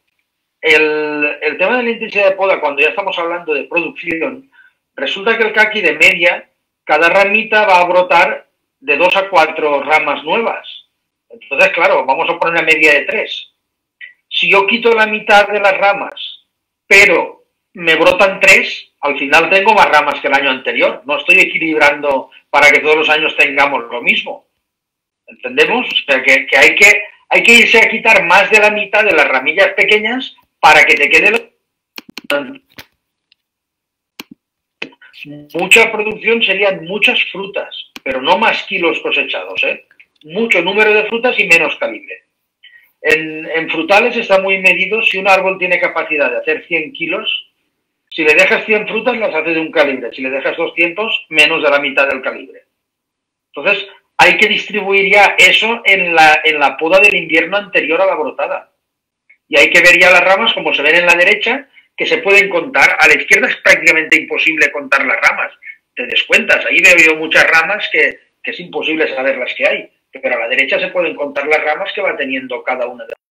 El, el tema de la intensidad de poda, cuando ya estamos hablando de producción, resulta que el kaki de media, cada ramita va a brotar de dos a cuatro ramas nuevas. Entonces, claro, vamos a poner una media de tres. Si yo quito la mitad de las ramas, pero me brotan tres, al final tengo más ramas que el año anterior. No estoy equilibrando para que todos los años tengamos lo mismo. ¿Entendemos? O sea, que, que, hay, que hay que irse a quitar más de la mitad de las ramillas pequeñas para que te quede... Mucha producción serían muchas frutas, pero no más kilos cosechados, ¿eh? Mucho número de frutas y menos calibre. En, en frutales está muy medido si un árbol tiene capacidad de hacer cien kilos, si le dejas cien frutas las hace de un calibre, si le dejas doscientos, menos de la mitad del calibre. Entonces, hay que distribuir ya eso en la, en la poda del invierno anterior a la brotada. Y hay que ver ya las ramas, como se ven en la derecha, que se pueden contar. A la izquierda es prácticamente imposible contar las ramas. Te descuentas. Ahí veo yo muchas ramas que, que es imposible saber las que hay. Pero a la derecha se pueden contar las ramas que va teniendo cada una de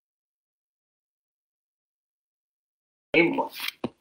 las.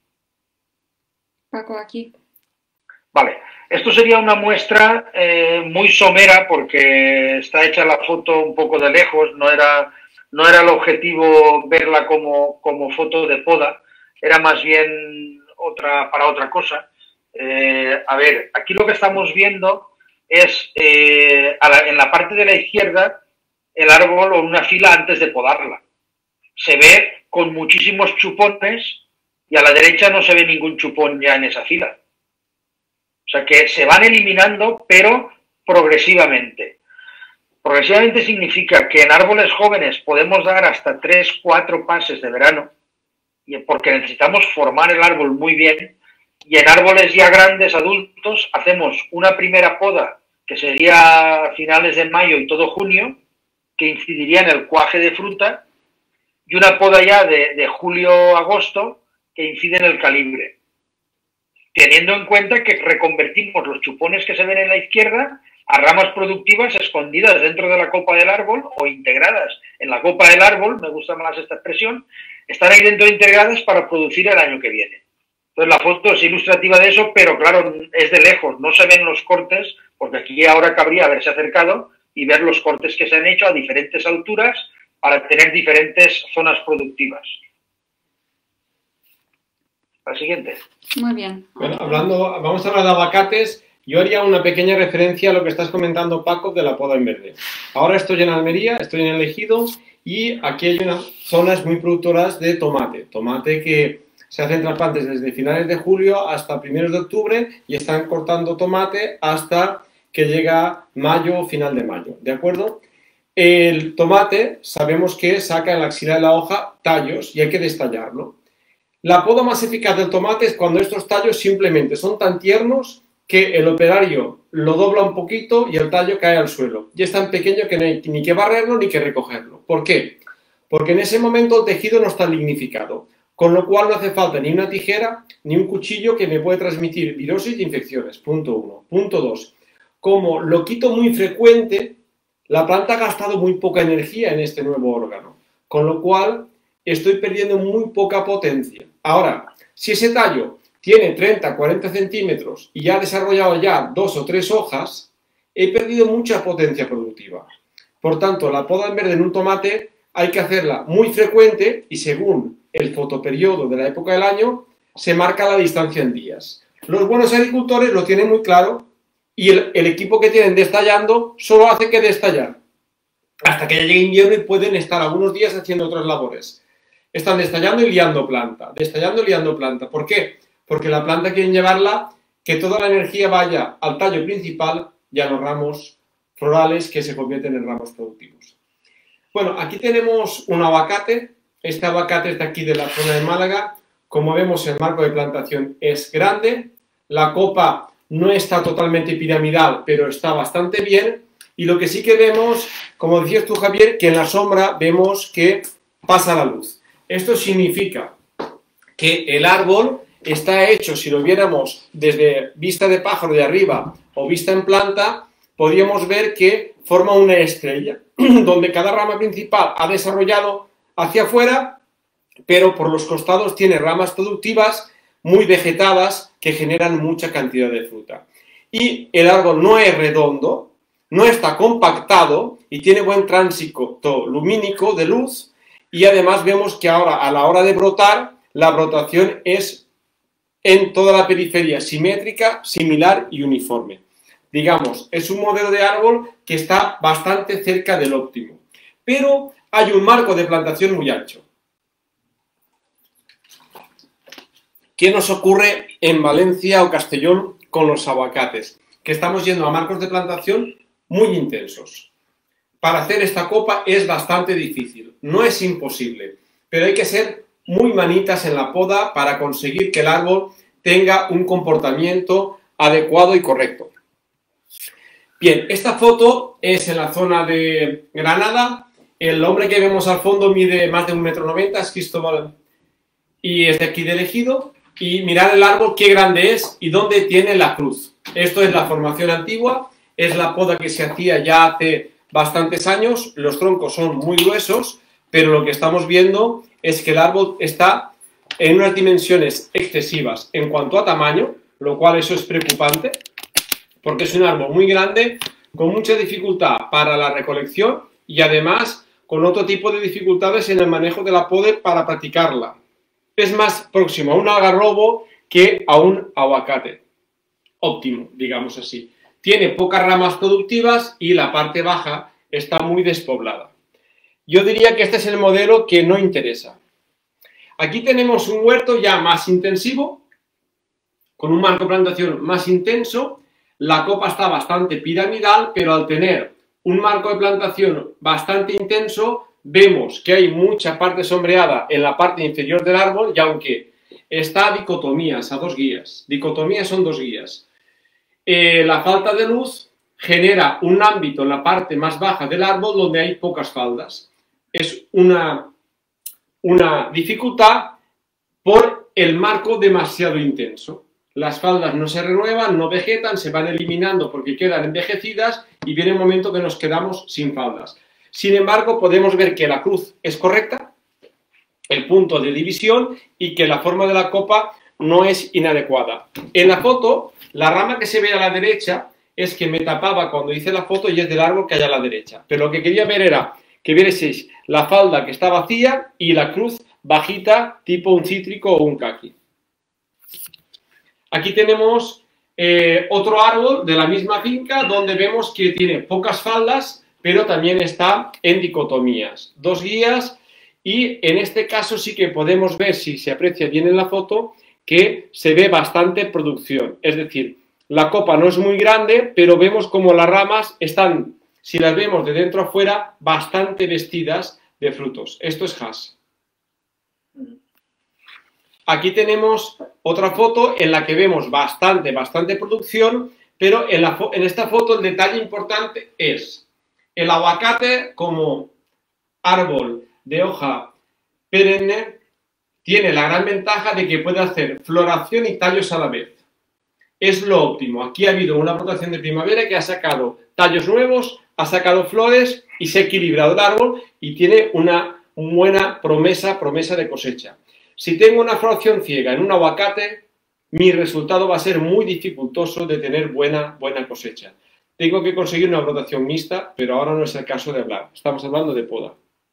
Paco, aquí. Vale. Esto sería una muestra eh, muy somera porque está hecha la foto un poco de lejos. No era, no era el objetivo verla como, como foto de poda. Era más bien otra, para otra cosa. Eh, a ver, aquí lo que estamos viendo es eh, a la, en la parte de la izquierda el árbol o una fila antes de podarla. Se ve con muchísimos chupones y a la derecha no se ve ningún chupón ya en esa fila. O sea que se van eliminando, pero progresivamente. Progresivamente significa que en árboles jóvenes podemos dar hasta tres, cuatro pases de verano, porque necesitamos formar el árbol muy bien. Y en árboles ya grandes, adultos, hacemos una primera poda, que sería a finales de mayo y todo junio, que incidiría en el cuaje de fruta, y una poda ya de, de julio a agosto, que incide en el calibre. Teniendo en cuenta que reconvertimos los chupones que se ven en la izquierda a ramas productivas escondidas dentro de la copa del árbol o integradas en la copa del árbol, me gusta más esta expresión, están ahí dentro integradas para producir el año que viene. Entonces la foto es ilustrativa de eso, pero claro, es de lejos, no se ven los cortes, porque aquí ahora cabría haberse acercado y ver los cortes que se han hecho a diferentes alturas para tener diferentes zonas productivas. La siguiente. Muy bien. Bueno, hablando, vamos a hablar de aguacates. Yo haría una pequeña referencia a lo que estás comentando, Paco, de la poda en verde. Ahora estoy en Almería, estoy en El Ejido y aquí hay unas zonas muy productoras de tomate. Tomate que se hacen trasplantes desde finales de julio hasta primeros de octubre y están cortando tomate hasta que llega mayo o final de mayo, ¿de acuerdo? El tomate sabemos que saca en la axila de la hoja tallos y hay que destallarlo. La poda más eficaz del tomate es cuando estos tallos simplemente son tan tiernos que el operario lo dobla un poquito y el tallo cae al suelo. Y es tan pequeño que no hay ni que barrerlo ni que recogerlo. ¿Por qué? Porque en ese momento el tejido no está lignificado, con lo cual no hace falta ni una tijera ni un cuchillo que me puede transmitir virosis e infecciones. Punto uno. Punto dos. Como lo quito muy frecuente, la planta ha gastado muy poca energía en este nuevo órgano, con lo cual estoy perdiendo muy poca potencia. Ahora, si ese tallo tiene treinta a cuarenta centímetros y ya ha desarrollado ya dos o tres hojas, he perdido mucha potencia productiva. Por tanto, la poda en verde en un tomate hay que hacerla muy frecuente y según el fotoperiodo de la época del año, se marca la distancia en días. Los buenos agricultores lo tienen muy claro y el, el equipo que tienen destallando solo hace que destallar. Hasta que ya llegue invierno y pueden estar algunos días haciendo otras labores. Están destallando y liando planta, destallando y liando planta. ¿Por qué? Porque la planta quieren llevarla, que toda la energía vaya al tallo principal y a los ramos florales que se convierten en ramos productivos. Bueno, aquí tenemos un aguacate. Este aguacate es de aquí de la zona de Málaga. Como vemos, el marco de plantación es grande. La copa no está totalmente piramidal, pero está bastante bien. Y lo que sí que vemos, como decías tú, Javier, que en la sombra vemos que pasa la luz. Esto significa que el árbol está hecho, si lo viéramos desde vista de pájaro de arriba o vista en planta, podríamos ver que forma una estrella, donde cada rama principal ha desarrollado hacia afuera, pero por los costados tiene ramas productivas muy vegetadas que generan mucha cantidad de fruta. Y el árbol no es redondo, no está compactado y tiene buen tránsito lumínico de luz. Y además vemos que ahora a la hora de brotar, la brotación es en toda la periferia simétrica, similar y uniforme. Digamos, es un modelo de árbol que está bastante cerca del óptimo. Pero hay un marco de plantación muy ancho. ¿Qué nos ocurre en Valencia o Castellón con los aguacates, que estamos yendo a marcos de plantación muy intensos. Para hacer esta copa es bastante difícil, no es imposible, pero hay que ser muy manitas en la poda para conseguir que el árbol tenga un comportamiento adecuado y correcto. Bien, esta foto es en la zona de Granada. El hombre que vemos al fondo mide más de un metro noventa, es Cristóbal, y es de aquí de Ejido. Y mirad el árbol, qué grande es y dónde tiene la cruz. Esto es la formación antigua, es la poda que se hacía ya hace bastantes años. Los troncos son muy gruesos, pero lo que estamos viendo es que el árbol está en unas dimensiones excesivas en cuanto a tamaño, lo cual eso es preocupante, porque es un árbol muy grande, con mucha dificultad para la recolección y además con otro tipo de dificultades en el manejo de la poda para practicarla. Es más próximo a un algarrobo que a un aguacate óptimo, digamos así. Tiene pocas ramas productivas y la parte baja está muy despoblada. Yo diría que este es el modelo que no interesa. Aquí tenemos un huerto ya más intensivo, con un marco de plantación más intenso. La copa está bastante piramidal, pero al tener un marco de plantación bastante intenso, vemos que hay mucha parte sombreada en la parte inferior del árbol y aunque está dicotomías a dos guías, dicotomías son dos guías, eh, la falta de luz genera un ámbito en la parte más baja del árbol donde hay pocas faldas. Es una, una dificultad por el marco demasiado intenso. Las faldas no se renuevan, no vegetan, se van eliminando porque quedan envejecidas y viene un momento que nos quedamos sin faldas. Sin embargo, podemos ver que la cruz es correcta, el punto de división, y que la forma de la copa no es inadecuada. En la foto, la rama que se ve a la derecha es que me tapaba cuando hice la foto y es del árbol que hay a la derecha. Pero lo que quería ver era que vierais la falda que está vacía y la cruz bajita, tipo un cítrico o un caqui. Aquí tenemos eh, otro árbol de la misma finca donde vemos que tiene pocas faldas, pero también está en dicotomías. Dos guías y en este caso sí que podemos ver, si se aprecia bien en la foto, que se ve bastante producción. Es decir, la copa no es muy grande, pero vemos como las ramas están, si las vemos de dentro a fuera, bastante vestidas de frutos. Esto es hass. Aquí tenemos otra foto en la que vemos bastante, bastante producción, pero en, la, en esta foto el detalle importante es el aguacate como árbol de hoja perenne tiene la gran ventaja de que puede hacer floración y tallos a la vez. Es lo óptimo. Aquí ha habido una rotación de primavera que ha sacado tallos nuevos, ha sacado flores y se ha equilibrado el árbol y tiene una buena promesa, promesa de cosecha. Si tengo una floración ciega en un aguacate, mi resultado va a ser muy dificultoso de tener buena, buena cosecha. Tengo que conseguir una rotación mixta, pero ahora no es el caso de hablar. Estamos hablando de poda.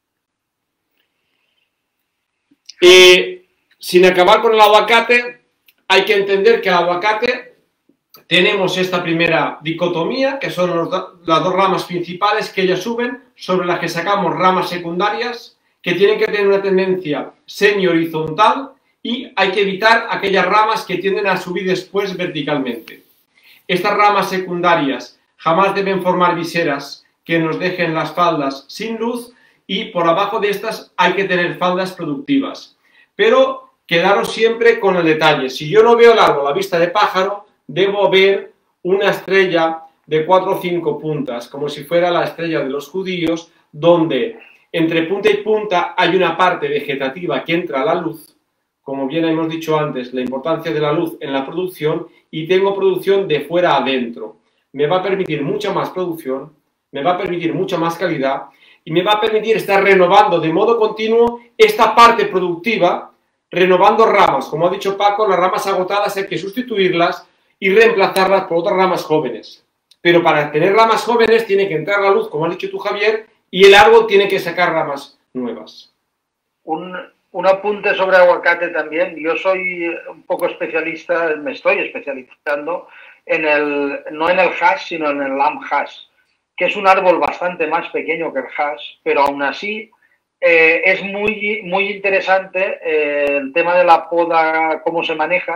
Eh, sin acabar con el aguacate, hay que entender que el aguacate tenemos esta primera dicotomía, que son los, las dos ramas principales que ellas suben, sobre las que sacamos ramas secundarias, que tienen que tener una tendencia semi-horizontal y hay que evitar aquellas ramas que tienden a subir después verticalmente. Estas ramas secundarias jamás deben formar viseras que nos dejen las faldas sin luz y por abajo de estas hay que tener faldas productivas. Pero quedaros siempre con el detalle. Si yo no veo el árbol a vista de pájaro, debo ver una estrella de cuatro o cinco puntas, como si fuera la estrella de los judíos, donde entre punta y punta hay una parte vegetativa que entra a la luz, como bien hemos dicho antes, la importancia de la luz en la producción, y tengo producción de fuera adentro. Me va a permitir mucha más producción, me va a permitir mucha más calidad y me va a permitir estar renovando de modo continuo esta parte productiva, renovando ramas. Como ha dicho Paco, las ramas agotadas hay que sustituirlas y reemplazarlas por otras ramas jóvenes. Pero para tener ramas jóvenes tiene que entrar la luz, como has dicho tú, Javier, y el árbol tiene que sacar ramas nuevas. Un, un apunte sobre aguacate también. Yo soy un poco especialista, me estoy especializando en el, no en el hass, sino en el lamb hass, que es un árbol bastante más pequeño que el hass, pero aún así eh, es muy, muy interesante eh, el tema de la poda, cómo se maneja,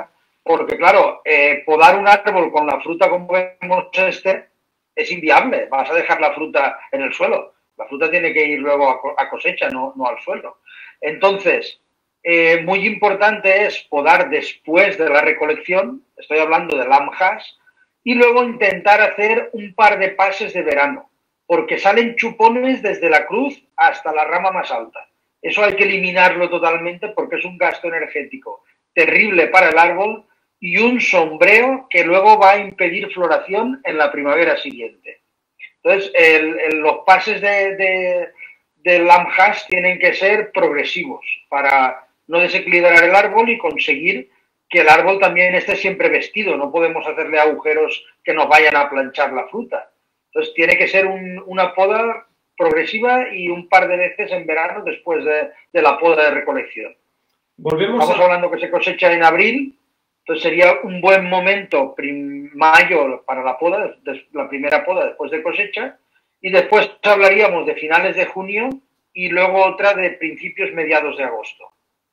porque claro, eh, podar un árbol con la fruta como vemos este es inviable, vas a dejar la fruta en el suelo, la fruta tiene que ir luego a cosecha, no, no al suelo. Entonces, eh, muy importante es podar después de la recolección, estoy hablando de lamjas, y luego intentar hacer un par de pases de verano, porque salen chupones desde la cruz hasta la rama más alta. Eso hay que eliminarlo totalmente porque es un gasto energético terrible para el árbol y un sombreo que luego va a impedir floración en la primavera siguiente. Entonces, el, el, los pases de, de, de lamjas tienen que ser progresivos para no desequilibrar el árbol y conseguir que el árbol también esté siempre vestido. No podemos hacerle agujeros que nos vayan a planchar la fruta. Entonces, tiene que ser un, una poda progresiva y un par de veces en verano después de, de la poda de recolección. Volvemos Estamos a... hablando que se cosecha en abril, entonces sería un buen momento, mayo, para la poda, la primera poda después de cosecha, y después hablaríamos de finales de junio y luego otra de principios, mediados de agosto.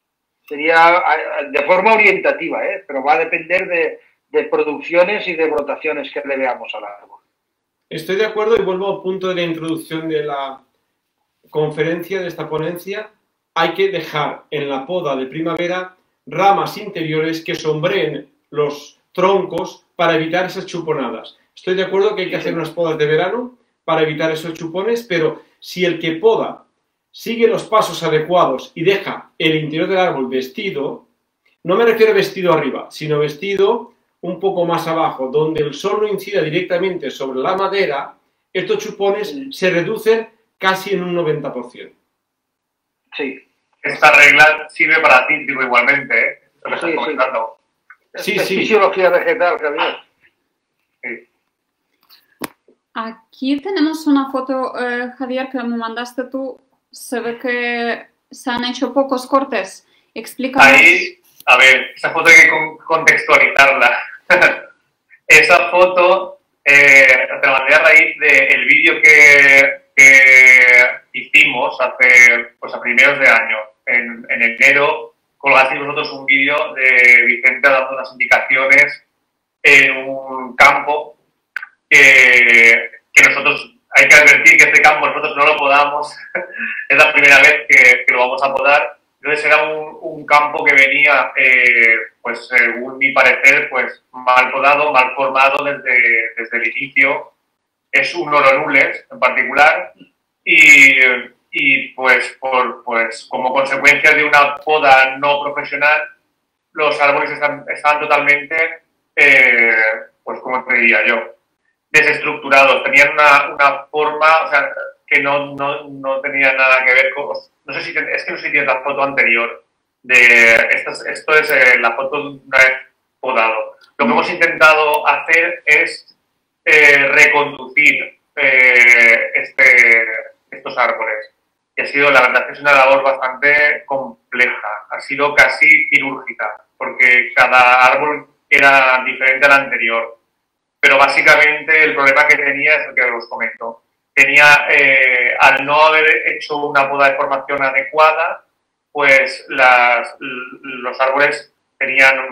Sería de forma orientativa, ¿eh? Pero va a depender de, de producciones y de brotaciones que le veamos al árbol. Estoy de acuerdo y vuelvo al punto de la introducción de la conferencia, de esta ponencia. Hay que dejar en la poda de primavera ramas interiores que sombreen los troncos para evitar esas chuponadas. Estoy de acuerdo que hay que hacer unas podas de verano para evitar esos chupones, pero si el que poda sigue los pasos adecuados y deja el interior del árbol vestido, no me refiero a vestido arriba, sino vestido un poco más abajo, donde el sol no incida directamente sobre la madera, estos chupones se reducen casi en un noventa por ciento. Sí. Esta regla sirve para cítrico igualmente, ¿eh? Esto que estás Sí, comentando. Sí, es sí. fisiología vegetal, Javier. Sí. Aquí tenemos una foto, eh, Javier, que me mandaste tú. Se ve que se han hecho pocos cortes. Explícanos. Ahí, a ver, esa foto hay que con contextualizarla. Esa foto eh, te la mandé a raíz del vídeo que, que hicimos hace, pues a primeros de año. En, en enero colgasteis vosotros un vídeo de Vicente dando unas indicaciones en un campo que, que nosotros, hay que advertir que este campo nosotros no lo podamos. Es la primera vez que, que lo vamos a podar. Entonces era un, un campo que venía, eh, pues según mi parecer, pues mal podado, mal formado desde, desde el inicio. Es un oronules en particular y, y pues, por, pues como consecuencia de una poda no profesional, los árboles están, están totalmente, eh, pues como te diría yo, desestructurados. Tenían una, una forma, o sea, que no, no, no tenía nada que ver con... No sé si, es que no sé si tienes la foto anterior. De, esto es, esto es eh, la foto de una vez podado. Lo que hemos intentado hacer es eh, reconducir eh, este, estos árboles. Y ha sido, la verdad, es una labor bastante compleja. Ha sido casi quirúrgica, porque cada árbol era diferente al anterior. Pero básicamente el problema que tenía es el que os comento. Tenía, eh, al no haber hecho una poda de formación adecuada, pues las, los árboles tenían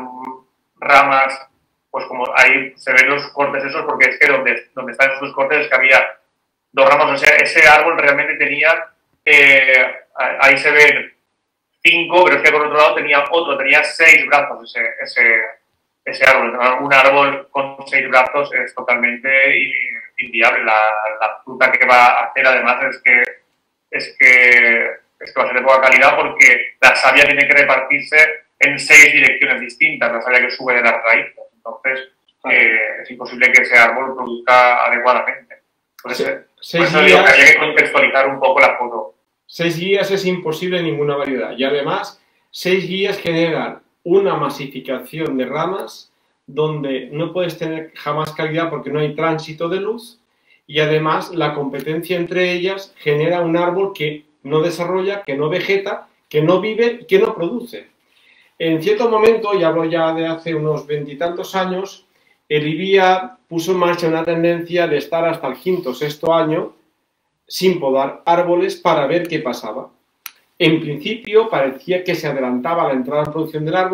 ramas, pues como ahí se ven los cortes esos, porque es que donde, donde están esos cortes es que había dos ramas, o sea, ese árbol realmente tenía, eh, ahí se ven cinco, pero es que por otro lado tenía otro, tenía seis brazos ese, ese, ese árbol. Un árbol con seis brazos es totalmente inviable. La, la fruta que va a hacer además es que, es que, es que va a ser de poca calidad porque la savia tiene que repartirse en seis direcciones distintas, la savia que sube de las raíces. Entonces eh, es imposible que ese árbol produzca adecuadamente. Entonces, Se, por eso seis digo días, que había que contextualizar un poco la foto. Seis guías es imposible en ninguna variedad y además seis guías generan una masificación de ramas donde no puedes tener jamás calidad porque no hay tránsito de luz y además la competencia entre ellas genera un árbol que no desarrolla, que no vegeta, que no vive y que no produce. En cierto momento, y hablo ya de hace unos veintitantos años, el I B I A puso en marcha una tendencia de estar hasta el quinto o sexto año sin podar árboles para ver qué pasaba. En principio parecía que se adelantaba la entrada en producción del árbol,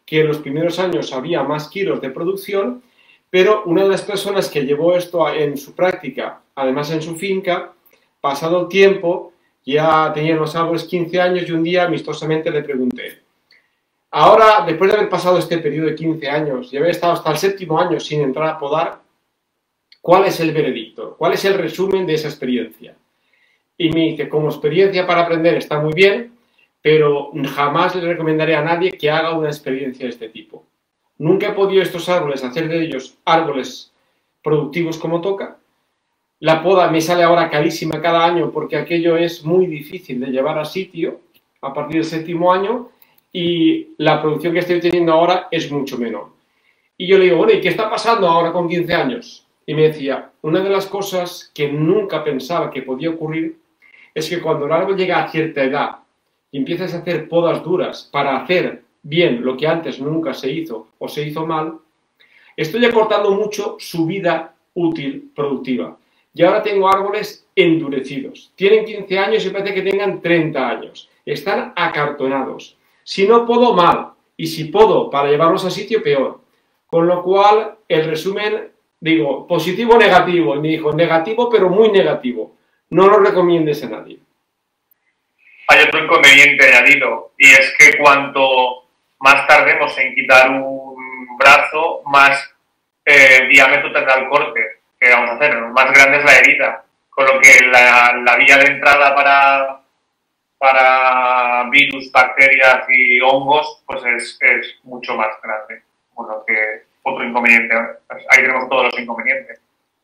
que en los primeros años había más kilos de producción, pero una de las personas que llevó esto en su práctica, además en su finca, pasado el tiempo, ya tenían los árboles quince años y un día amistosamente le pregunté: ahora, después de haber pasado este periodo de quince años y haber estado hasta el séptimo año sin entrar a podar, ¿cuál es el veredicto? ¿Cuál es el resumen de esa experiencia? Y me dice: como experiencia para aprender está muy bien, pero jamás le recomendaré a nadie que haga una experiencia de este tipo. Nunca he podido estos árboles hacer de ellos árboles productivos como toca. La poda me sale ahora carísima cada año porque aquello es muy difícil de llevar a sitio a partir del séptimo año y la producción que estoy teniendo ahora es mucho menor. Y yo le digo: bueno, ¿y qué está pasando ahora con quince años? Y me decía: una de las cosas que nunca pensaba que podía ocurrir es que cuando el árbol llega a cierta edad y empiezas a hacer podas duras para hacer bien lo que antes nunca se hizo o se hizo mal, estoy acortando mucho su vida útil productiva. Y ahora tengo árboles endurecidos. Tienen quince años y parece que tengan treinta años. Están acartonados. Si no podo, mal. Y si podo para llevarlos a sitio, peor. Con lo cual, el resumen, digo, positivo o negativo. Y me dijo: negativo, pero muy negativo. No lo recomiendes a nadie. Hay otro inconveniente añadido, y es que cuanto más tardemos en quitar un brazo, más eh, diámetro tendrá el corte que vamos a hacer, más grande es la herida, con lo que la, la vía de entrada para, para virus, bacterias y hongos pues es, es mucho más grande. Bueno, que otro inconveniente, ahí tenemos todos los inconvenientes.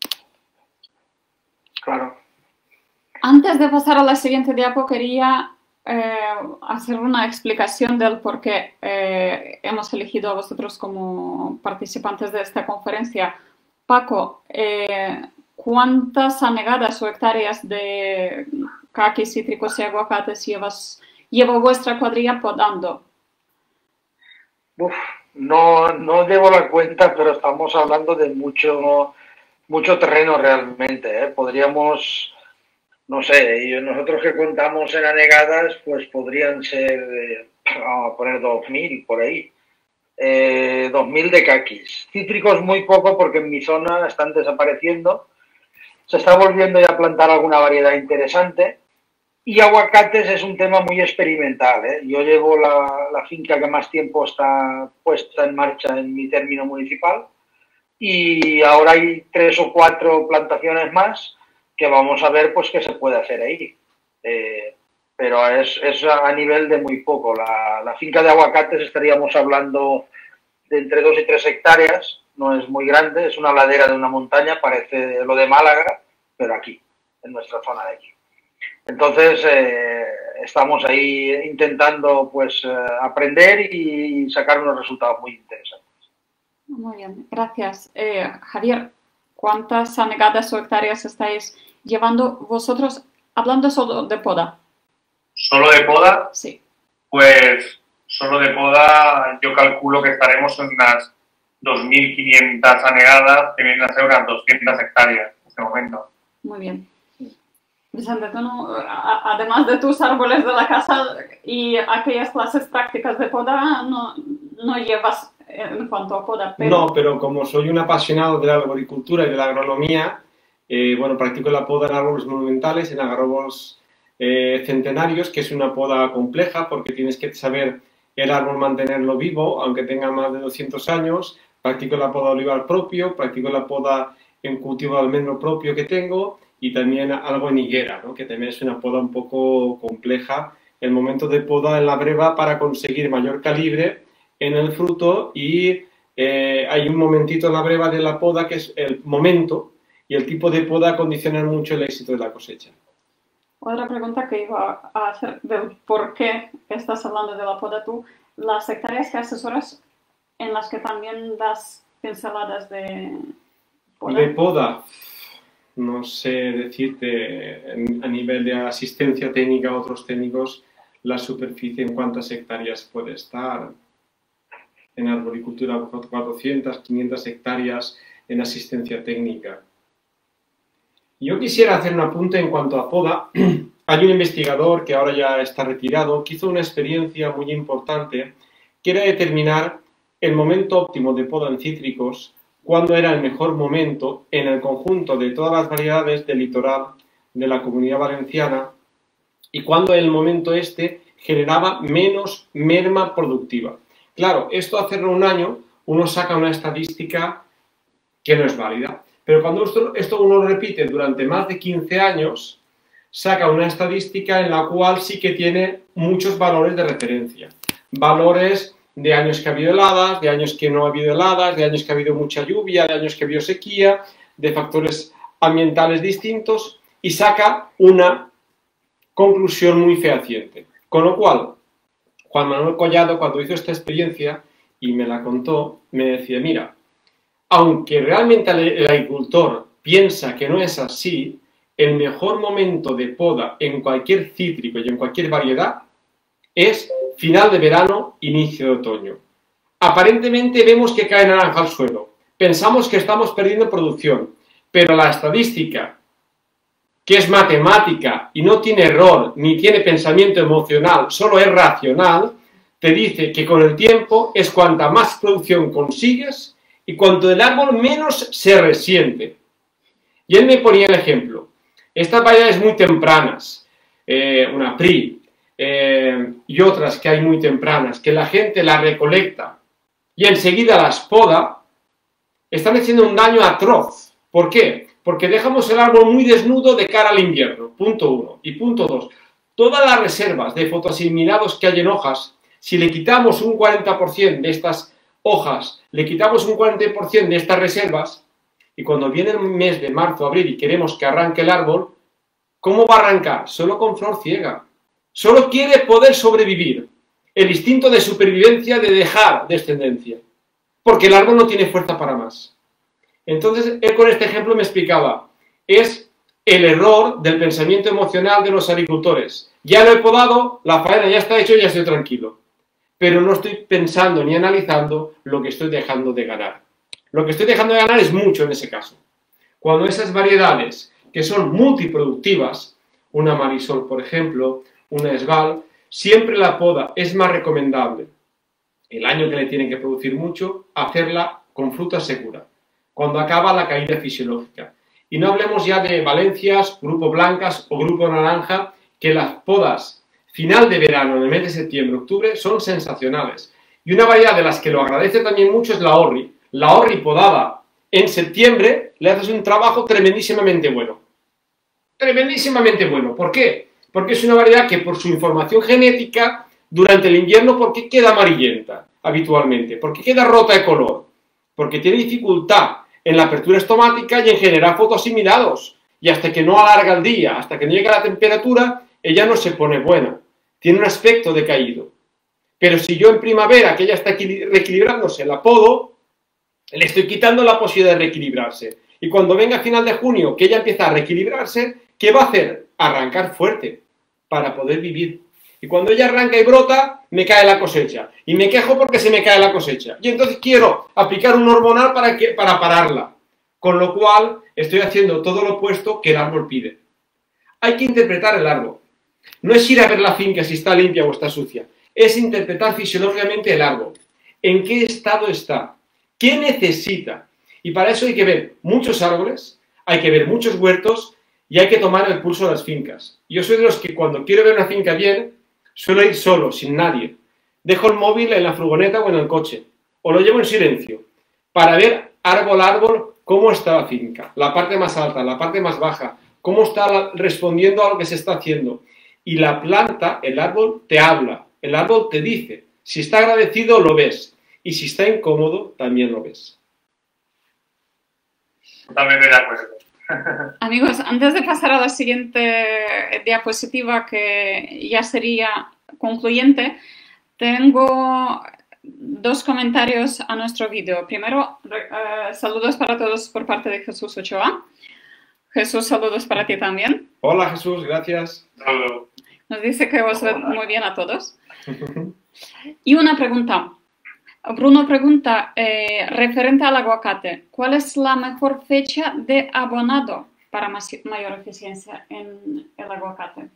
Claro. Antes de pasar a la siguiente diapo, quería eh, hacer una explicación del por qué eh, hemos elegido a vosotros como participantes de esta conferencia. Paco, eh, ¿cuántas anegadas o hectáreas de caquis, cítricos y aguacates llevas, lleva vuestra cuadrilla podando? Uf, no, no llevo la cuenta, pero estamos hablando de mucho, mucho terreno realmente, ¿eh? Podríamos... No sé, y nosotros que contamos en anegadas, pues podrían ser, eh, vamos a poner dos mil por ahí, eh, dos mil de caquis. Cítricos muy poco porque en mi zona están desapareciendo, se está volviendo ya a plantar alguna variedad interesante, y aguacates es un tema muy experimental, ¿eh? Yo llevo la, la finca que más tiempo está puesta en marcha en mi término municipal, y ahora hay tres o cuatro plantaciones más que vamos a ver pues qué se puede hacer ahí. Eh, pero es, es a nivel de muy poco. La, la finca de aguacates estaríamos hablando de entre dos y tres hectáreas, no es muy grande, es una ladera de una montaña, parece lo de Málaga, pero aquí, en nuestra zona de aquí. Entonces, eh, estamos ahí intentando pues eh, aprender y sacar unos resultados muy interesantes. Muy bien, gracias. Eh, Javier, ¿cuántas anegadas o hectáreas estáis llevando vosotros, hablando solo de poda? ¿Solo de poda? Sí. Pues solo de poda yo calculo que estaremos en unas dos mil quinientas anegadas, que vienen a ser unas doscientas hectáreas en este momento. Muy bien. Vicente, tú no, además de tus árboles de la casa y aquellas clases prácticas de poda, no, no llevas en cuanto a poda. Pero... No, pero como soy un apasionado de la arboricultura y de la agronomía, eh, bueno, practico la poda en árboles monumentales, en árboles eh, centenarios, que es una poda compleja porque tienes que saber el árbol mantenerlo vivo, aunque tenga más de doscientos años. Practico la poda olivar propio, practico la poda en cultivo de almendro propio que tengo y también algo en higuera, ¿no? Que también es una poda un poco compleja. El momento de poda en la breva para conseguir mayor calibre en el fruto y eh, hay un momentito en la breva de la poda que es el momento y el tipo de poda condiciona mucho el éxito de la cosecha. Otra pregunta que iba a hacer del por qué estás hablando de la poda tú, las hectáreas que asesoras en las que también das pinceladas de poda. De poda, no sé decirte a nivel de asistencia técnica a otros técnicos la superficie en cuántas hectáreas puede estar. En arboricultura cuatrocientas, quinientas hectáreas en asistencia técnica. Yo quisiera hacer un apunte en cuanto a poda. Hay un investigador que ahora ya está retirado, que hizo una experiencia muy importante, que era determinar el momento óptimo de poda en cítricos, cuándo era el mejor momento en el conjunto de todas las variedades del litoral de la Comunidad Valenciana y cuándo el momento este generaba menos merma productiva. Claro, esto hacerlo un año, uno saca una estadística que no es válida, pero cuando esto, esto uno lo repite durante más de quince años, saca una estadística en la cual sí que tiene muchos valores de referencia. Valores de años que ha habido heladas, de años que no ha habido heladas, de años que ha habido mucha lluvia, de años que ha habido sequía, de factores ambientales distintos y saca una conclusión muy fehaciente. Con lo cual, Juan Manuel Collado, cuando hizo esta experiencia y me la contó, me decía, mira, aunque realmente el agricultor piensa que no es así, el mejor momento de poda en cualquier cítrico y en cualquier variedad es final de verano, inicio de otoño. Aparentemente vemos que cae naranja al suelo, pensamos que estamos perdiendo producción, pero la estadística, que es matemática y no tiene error ni tiene pensamiento emocional, solo es racional, te dice que con el tiempo es cuanta más producción consigues y cuanto el árbol menos se resiente. Y él me ponía el ejemplo. Estas variedades muy tempranas, eh, una P R I eh, y otras que hay muy tempranas, que la gente las recolecta y enseguida las poda, están haciendo un daño atroz. ¿Por qué? Porque dejamos el árbol muy desnudo de cara al invierno, punto uno. Y punto dos, todas las reservas de fotoasimilados que hay en hojas, si le quitamos un cuarenta por ciento de estas hojas, le quitamos un cuarenta por ciento de estas reservas, y cuando viene el mes de marzo, abril y queremos que arranque el árbol, ¿cómo va a arrancar? Solo con flor ciega. Solo quiere poder sobrevivir. El instinto de supervivencia de dejar descendencia. Porque el árbol no tiene fuerza para más. Entonces, él con este ejemplo me explicaba, es el error del pensamiento emocional de los agricultores. Ya lo he podado, la faena ya está hecha y ya estoy tranquilo. Pero no estoy pensando ni analizando lo que estoy dejando de ganar. Lo que estoy dejando de ganar es mucho en ese caso. Cuando esas variedades que son multiproductivas, una Marisol, por ejemplo, una Esval, siempre la poda es más recomendable, el año que le tienen que producir mucho, hacerla con fruta segura, cuando acaba la caída fisiológica. Y no hablemos ya de Valencias, Grupo Blancas o Grupo Naranja, que las podas final de verano, en el mes de septiembre, octubre, son sensacionales. Y una variedad de las que lo agradece también mucho es la Orri. La Orri podada en septiembre le haces un trabajo tremendísimamente bueno. Tremendísimamente bueno. ¿Por qué? Porque es una variedad que por su información genética, durante el invierno, ¿por qué queda amarillenta habitualmente? ¿Por qué queda rota de color? Porque tiene dificultad en la apertura estomática y en generar fotoasimilados. Y hasta que no alarga el día, hasta que no llega la temperatura, ella no se pone buena. Tiene un aspecto decaído. Pero si yo en primavera, que ella está reequilibrándose, la podo, le estoy quitando la posibilidad de reequilibrarse. Y cuando venga a final de junio, que ella empieza a reequilibrarse, ¿qué va a hacer? Arrancar fuerte para poder vivir. Y cuando ella arranca y brota, me cae la cosecha. Y me quejo porque se me cae la cosecha. Y entonces quiero aplicar un hormonal para, que, para pararla. Con lo cual, estoy haciendo todo lo opuesto que el árbol pide. Hay que interpretar el árbol. No es ir a ver la finca si está limpia o está sucia. Es interpretar fisiológicamente el árbol. ¿En qué estado está? ¿Qué necesita? Y para eso hay que ver muchos árboles, hay que ver muchos huertos y hay que tomar el pulso de las fincas. Yo soy de los que cuando quiero ver una finca bien, suelo ir solo, sin nadie. Dejo el móvil en la furgoneta o en el coche, o lo llevo en silencio, para ver árbol a árbol cómo está la finca, la parte más alta, la parte más baja, cómo está respondiendo a lo que se está haciendo. Y la planta, el árbol, te habla, el árbol te dice. Si está agradecido, lo ves. Y si está incómodo, también lo ves. Totalmente de acuerdo. Amigos, antes de pasar a la siguiente diapositiva, que ya sería concluyente, tengo dos comentarios a nuestro vídeo. Primero, uh, saludos para todos por parte de Jesús Ochoa. Jesús, saludos para ti también. Hola Jesús, gracias. Saludos. Nos dice que os ve muy bien a todos. Y una pregunta. Bruno pregunta, eh, referente al aguacate, ¿cuál es la mejor fecha de abonado para mayor eficiencia en el aguacate?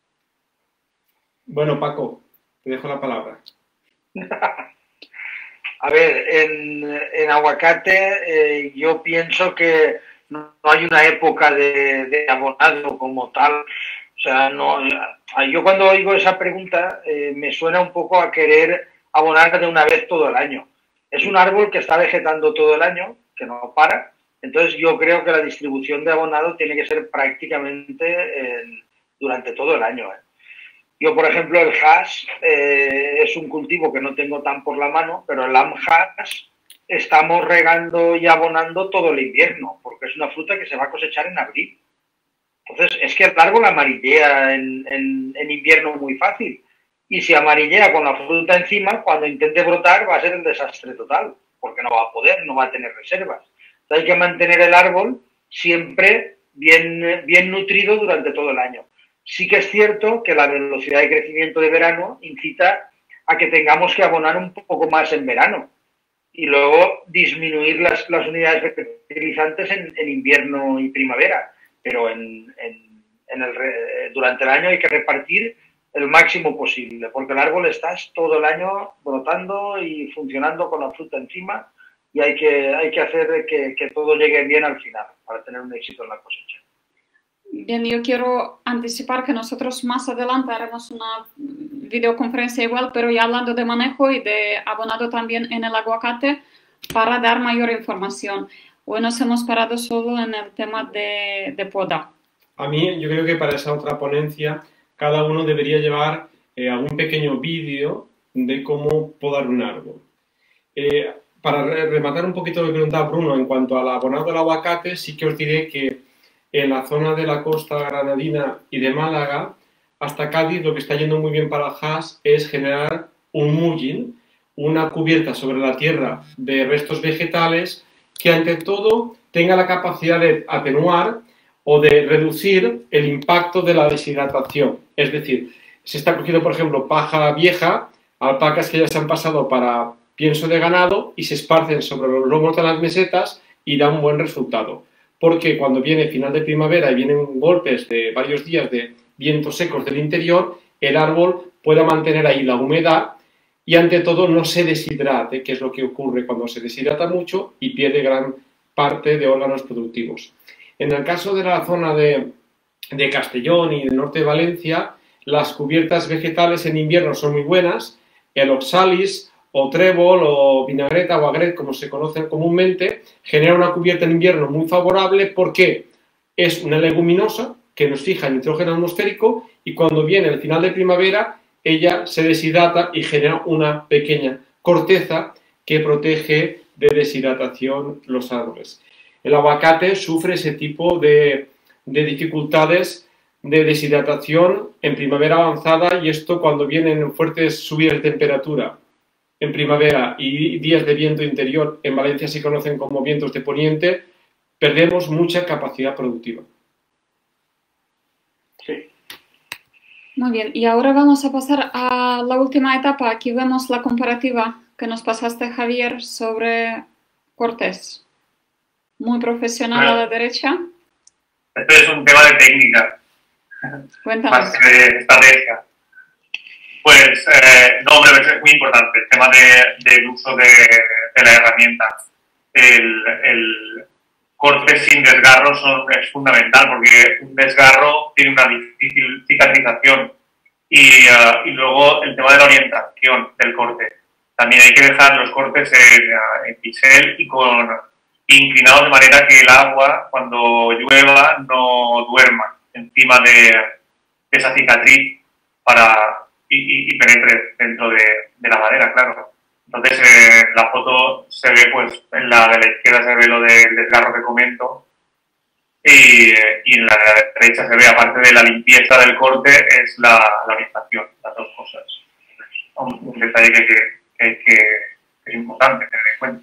Bueno, Paco, te dejo la palabra. A ver, en, en aguacate eh, yo pienso que no, no hay una época de, de abonado como tal. O sea, no, yo cuando oigo esa pregunta eh, me suena un poco a querer abonar de una vez todo el año. Es un árbol que está vegetando todo el año, que no para. Entonces yo creo que la distribución de abonado tiene que ser prácticamente eh, durante todo el año. ¿eh? Yo, por ejemplo, el hass eh, es un cultivo que no tengo tan por la mano, pero el lamb hass estamos regando y abonando todo el invierno, porque es una fruta que se va a cosechar en abril. Entonces, es que el árbol amarillea en, en, en invierno muy fácil. Y si amarillea con la fruta encima, cuando intente brotar va a ser un desastre total, porque no va a poder, no va a tener reservas. Entonces, hay que mantener el árbol siempre bien, bien nutrido durante todo el año. Sí que es cierto que la velocidad de crecimiento de verano incita a que tengamos que abonar un poco más en verano y luego disminuir las, las unidades fertilizantes en, en invierno y primavera. Pero en, en, en el, durante el año hay que repartir el máximo posible, porque el árbol está todo el año brotando y funcionando con la fruta encima y hay que, hay que hacer que, que todo llegue bien al final para tener un éxito en la cosecha. Bien, yo quiero anticipar que nosotros más adelante haremos una videoconferencia igual, pero ya hablando de manejo y de abonado también en el aguacate para dar mayor información. Hoy nos hemos parado solo en el tema de, de poda. A mí, yo creo que para esa otra ponencia, cada uno debería llevar eh, algún pequeño vídeo de cómo podar un árbol. Eh, para rematar un poquito lo que preguntaba Bruno en cuanto al abonado del aguacate, sí que os diré que en la zona de la costa granadina y de Málaga, hasta Cádiz, lo que está yendo muy bien para el hass es generar un mulching, una cubierta sobre la tierra de restos vegetales que ante todo tenga la capacidad de atenuar o de reducir el impacto de la deshidratación. Es decir, se está cogiendo, por ejemplo, paja vieja, alpacas que ya se han pasado para pienso de ganado y se esparcen sobre los lomos de las mesetas y da un buen resultado. Porque cuando viene final de primavera y vienen golpes de varios días de vientos secos del interior, el árbol pueda mantener ahí la humedad y ante todo no se deshidrate, que es lo que ocurre cuando se deshidrata mucho y pierde gran parte de órganos productivos. En el caso de la zona de, de Castellón y del norte de Valencia, las cubiertas vegetales en invierno son muy buenas. El oxalis o trébol o vinagreta o agret, como se conocen comúnmente, genera una cubierta en invierno muy favorable porque es una leguminosa que nos fija el nitrógeno atmosférico y cuando viene el final de primavera ella se deshidrata y genera una pequeña corteza que protege de deshidratación los árboles. El aguacate sufre ese tipo de, de dificultades de deshidratación en primavera avanzada y esto cuando vienen fuertes subidas de temperatura en primavera y días de viento interior, en Valencia se conocen como vientos de poniente, perdemos mucha capacidad productiva. Sí. Muy bien, y ahora vamos a pasar a la última etapa. Aquí vemos la comparativa que nos pasaste, Javier, sobre Cortés. Muy profesional Bueno, a la derecha. Esto es un tema de técnica, Cuéntanos. más que de estrategia. Pues, eh, no, hombre, es muy importante el tema de, del uso de, de la herramienta. El, el corte sin desgarro son, es fundamental porque un desgarro tiene una difícil cicatrización y, uh, y luego el tema de la orientación del corte. También hay que dejar los cortes en, en bisel y con inclinados de manera que el agua, cuando llueva, no duerma encima de, de esa cicatriz para, y, y, y penetre dentro de, de la madera, claro. Entonces, eh, en la foto se ve, pues, en la de la izquierda se ve lo del desgarro que comento y, y en la de la derecha se ve, aparte de la limpieza del corte, es la, la orientación, las dos cosas. Un, un detalle que, que, que, que es importante tener en cuenta.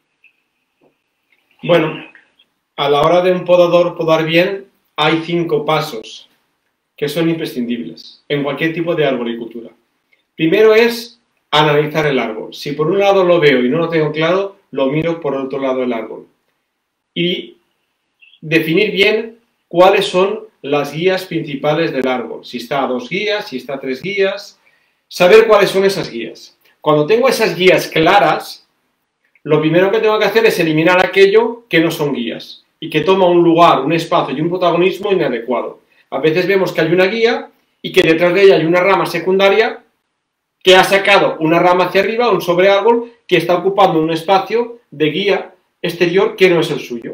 Bueno, a la hora de un podador podar bien, hay cinco pasos que son imprescindibles en cualquier tipo de arboricultura. Primero es analizar el árbol. Si por un lado lo veo y no lo tengo claro, lo miro por otro lado del árbol. Y definir bien cuáles son las guías principales del árbol. Si está a dos guías, si está a tres guías. Saber cuáles son esas guías. Cuando tengo esas guías claras, lo primero que tengo que hacer es eliminar aquello que no son guías y que toma un lugar, un espacio y un protagonismo inadecuado. A veces vemos que hay una guía y que detrás de ella hay una rama secundaria que ha sacado una rama hacia arriba, un sobreárbol que está ocupando un espacio de guía exterior que no es el suyo.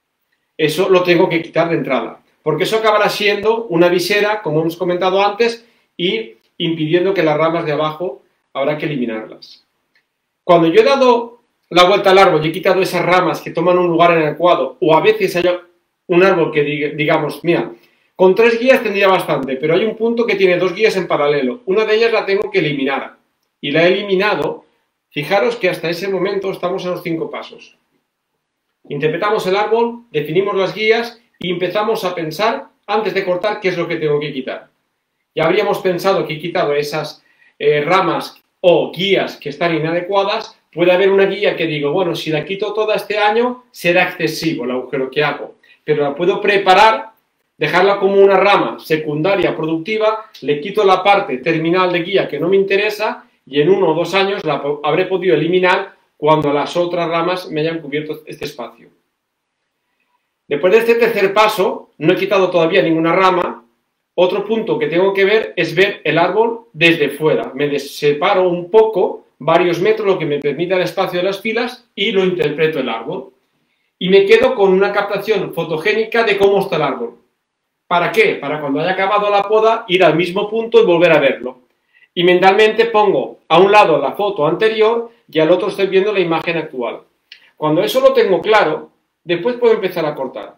Eso lo tengo que quitar de entrada, porque eso acabará siendo una visera, como hemos comentado antes, y impidiendo que las ramas de abajo habrá que eliminarlas. Cuando yo he dado la vuelta al árbol y he quitado esas ramas que toman un lugar inadecuado, o a veces hay un árbol que digamos, mira, con tres guías tendría bastante, pero hay un punto que tiene dos guías en paralelo. Una de ellas la tengo que eliminar. Y la he eliminado. Fijaros que hasta ese momento estamos en los cinco pasos. Interpretamos el árbol, definimos las guías y empezamos a pensar, antes de cortar, qué es lo que tengo que quitar. Ya habríamos pensado que he quitado esas eh, ramas o guías que están inadecuadas. Puede haber una guía que digo, bueno, si la quito toda este año, será excesivo el agujero que hago. Pero la puedo preparar, dejarla como una rama secundaria productiva, le quito la parte terminal de guía que no me interesa y en uno o dos años la habré podido eliminar cuando las otras ramas me hayan cubierto este espacio. Después de este tercer paso, no he quitado todavía ninguna rama. Otro punto que tengo que ver es ver el árbol desde fuera. Me separo un poco, varios metros, lo que me permite el espacio de las filas y lo interpreto el árbol. Y me quedo con una captación fotogénica de cómo está el árbol. ¿Para qué? Para cuando haya acabado la poda ir al mismo punto y volver a verlo. Y mentalmente pongo a un lado la foto anterior y al otro estoy viendo la imagen actual. Cuando eso lo tengo claro, después puedo empezar a cortar.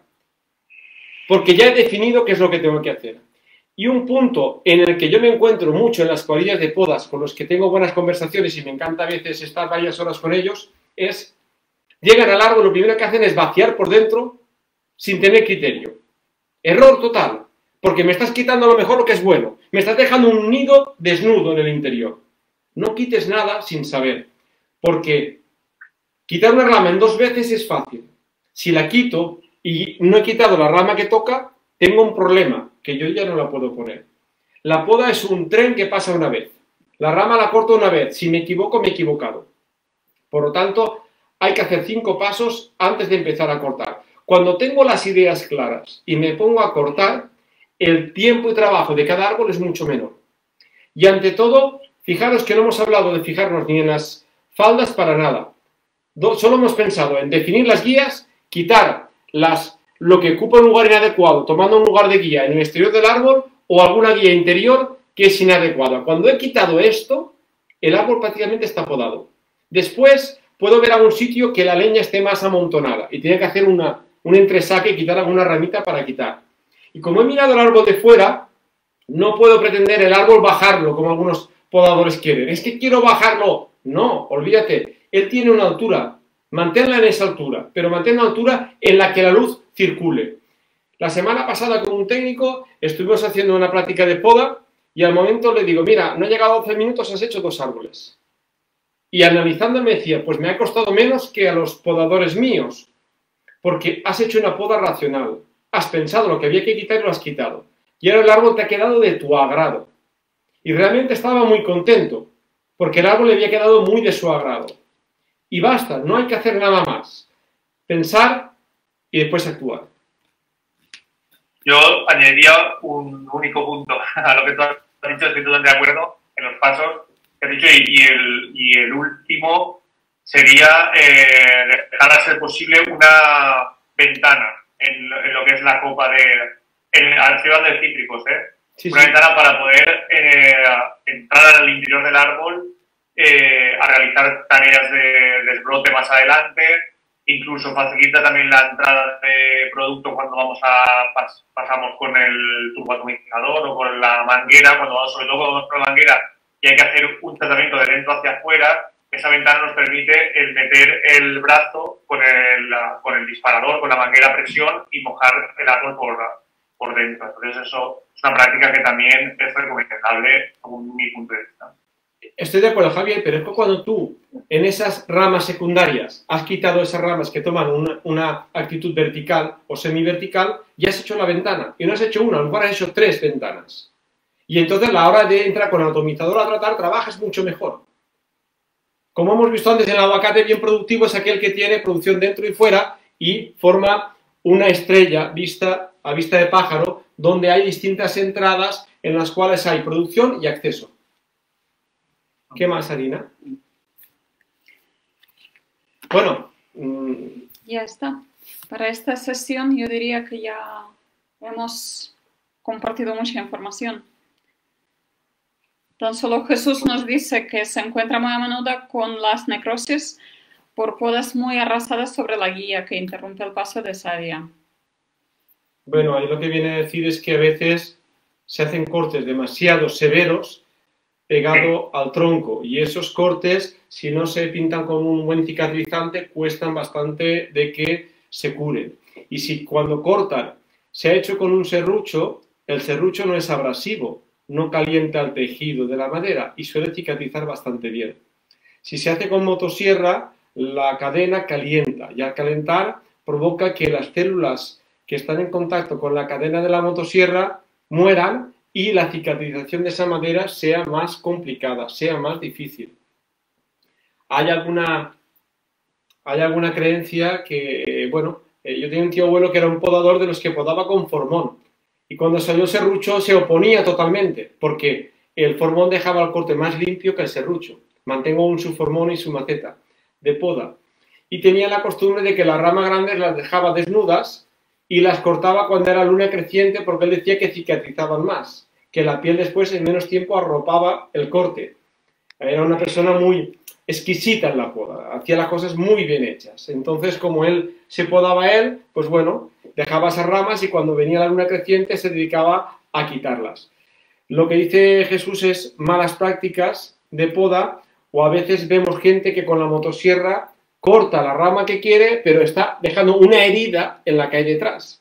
Porque ya he definido qué es lo que tengo que hacer. Y un punto en el que yo me encuentro mucho en las cuadrillas de podas con los que tengo buenas conversaciones y me encanta a veces estar varias horas con ellos, es, llegan al árbol, lo primero que hacen es vaciar por dentro sin tener criterio. Error total, porque me estás quitando a lo mejor lo que es bueno. Me estás dejando un nido desnudo en el interior. No quites nada sin saber, porque quitar una rama en dos veces es fácil. Si la quito y no he quitado la rama que toca, tengo un problema, que yo ya no la puedo poner. La poda es un tren que pasa una vez. La rama la corto una vez. Si me equivoco, me he equivocado. Por lo tanto, hay que hacer cinco pasos antes de empezar a cortar. Cuando tengo las ideas claras y me pongo a cortar, el tiempo y trabajo de cada árbol es mucho menor. Y ante todo, fijaros que no hemos hablado de fijarnos ni en las faldas para nada. Solo hemos pensado en definir las guías, quitar las, lo que ocupa un lugar inadecuado, tomando un lugar de guía en el exterior del árbol o alguna guía interior que es inadecuada. Cuando he quitado esto, el árbol prácticamente está podado. Después puedo ver algún sitio que la leña esté más amontonada y tiene que hacer una... un entresaque y quitar alguna ramita para quitar. Y como he mirado el árbol de fuera, no puedo pretender el árbol bajarlo, como algunos podadores quieren. Es que quiero bajarlo. No, olvídate. Él tiene una altura. Manténla en esa altura, pero mantén una altura en la que la luz circule. La semana pasada con un técnico estuvimos haciendo una práctica de poda y al momento le digo, mira, no he llegado a doce minutos, has hecho dos árboles. Y analizando me decía, pues me ha costado menos que a los podadores míos. Porque has hecho una poda racional, has pensado lo que había que quitar y lo has quitado. Y ahora el árbol te ha quedado de tu agrado. Y realmente estaba muy contento, porque el árbol le había quedado muy de su agrado. Y basta, no hay que hacer nada más. Pensar y después actuar. Yo añadiría un único punto a lo que tú has dicho, estoy totalmente de acuerdo en los pasos que has dicho, y, y, el, y el último sería eh, dejar a ser posible una ventana en, en lo que es la copa de... En, al ciudad de cítricos, ¿eh? Sí, una sí. ventana para poder eh, entrar al interior del árbol eh, a realizar tareas de desbrote más adelante. Incluso facilita también la entrada de producto cuando vamos a pas, pasamos con el turboatomizador o con la manguera, cuando vamos, sobre todo cuando vamos con la manguera y hay que hacer un tratamiento de dentro hacia afuera. Esa ventana nos permite el meter el brazo con el, con el disparador, con la manguera a presión y mojar el árbol por, por dentro. Entonces eso es una práctica que también es recomendable según mi punto de vista. Estoy de acuerdo, Javier, pero es que cuando tú en esas ramas secundarias has quitado esas ramas que toman una, una actitud vertical o semivertical, ya has hecho la ventana. Y no has hecho una, a lo mejor has hecho tres ventanas. Y entonces a la hora de entrar con el atomizador a tratar, trabajas mucho mejor. Como hemos visto antes, el aguacate bien productivo es aquel que tiene producción dentro y fuera y forma una estrella vista a vista de pájaro, donde hay distintas entradas en las cuales hay producción y acceso. ¿Qué más, Arina? Bueno. Mmm... Ya está. Para esta sesión yo diría que ya hemos compartido mucha información. Tan solo Jesús nos dice que se encuentra muy a menudo con las necrosis por podas muy arrasadas sobre la guía que interrumpe el paso de esa vía. Bueno, ahí lo que viene a decir es que a veces se hacen cortes demasiado severos pegado al tronco y esos cortes, si no se pintan con un buen cicatrizante, cuestan bastante de que se curen. Y si cuando cortan se ha hecho con un serrucho, el serrucho no es abrasivo, no calienta el tejido de la madera y suele cicatrizar bastante bien. Si se hace con motosierra, la cadena calienta y al calentar provoca que las células que están en contacto con la cadena de la motosierra mueran y la cicatrización de esa madera sea más complicada, sea más difícil. Hay alguna, hay alguna creencia que, bueno, eh, yo tenía un tío abuelo que era un podador de los que podaba con formón y cuando salió el serrucho se oponía totalmente porque el formón dejaba el corte más limpio que el serrucho. Mantengo un su formón y su maceta de poda y tenía la costumbre de que las ramas grandes las dejaba desnudas y las cortaba cuando era luna creciente porque él decía que cicatrizaban más, que la piel después en menos tiempo arropaba el corte. Era una persona muy exquisita en la poda, hacía las cosas muy bien hechas. Entonces, como él se podaba él, pues bueno, dejaba esas ramas y cuando venía la luna creciente se dedicaba a quitarlas. Lo que dice Jesús es malas prácticas de poda o a veces vemos gente que con la motosierra corta la rama que quiere, pero está dejando una herida en la que hay detrás.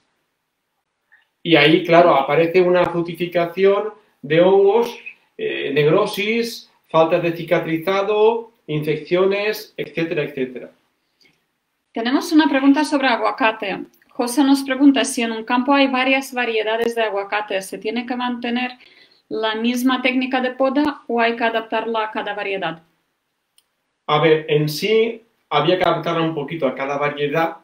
Y ahí, claro, aparece una frutificación de hongos, eh, necrosis, faltas de cicatrizado, infecciones, etcétera, etcétera. Tenemos una pregunta sobre aguacate. José nos pregunta si en un campo hay varias variedades de aguacate, ¿se tiene que mantener la misma técnica de poda o hay que adaptarla a cada variedad? A ver, en sí había que adaptarla un poquito a cada variedad,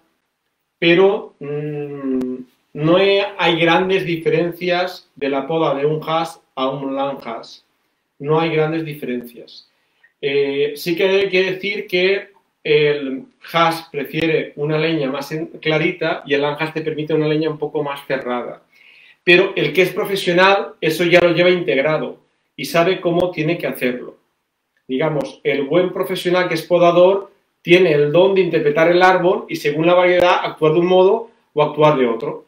pero mmm, no hay grandes diferencias de la poda de un hass a un long hass. No hay grandes diferencias. Eh, sí que hay que decir que el hass prefiere una leña más clarita y el long hass te permite una leña un poco más cerrada. Pero el que es profesional, eso ya lo lleva integrado y sabe cómo tiene que hacerlo. Digamos, el buen profesional que es podador tiene el don de interpretar el árbol y según la variedad actuar de un modo o actuar de otro.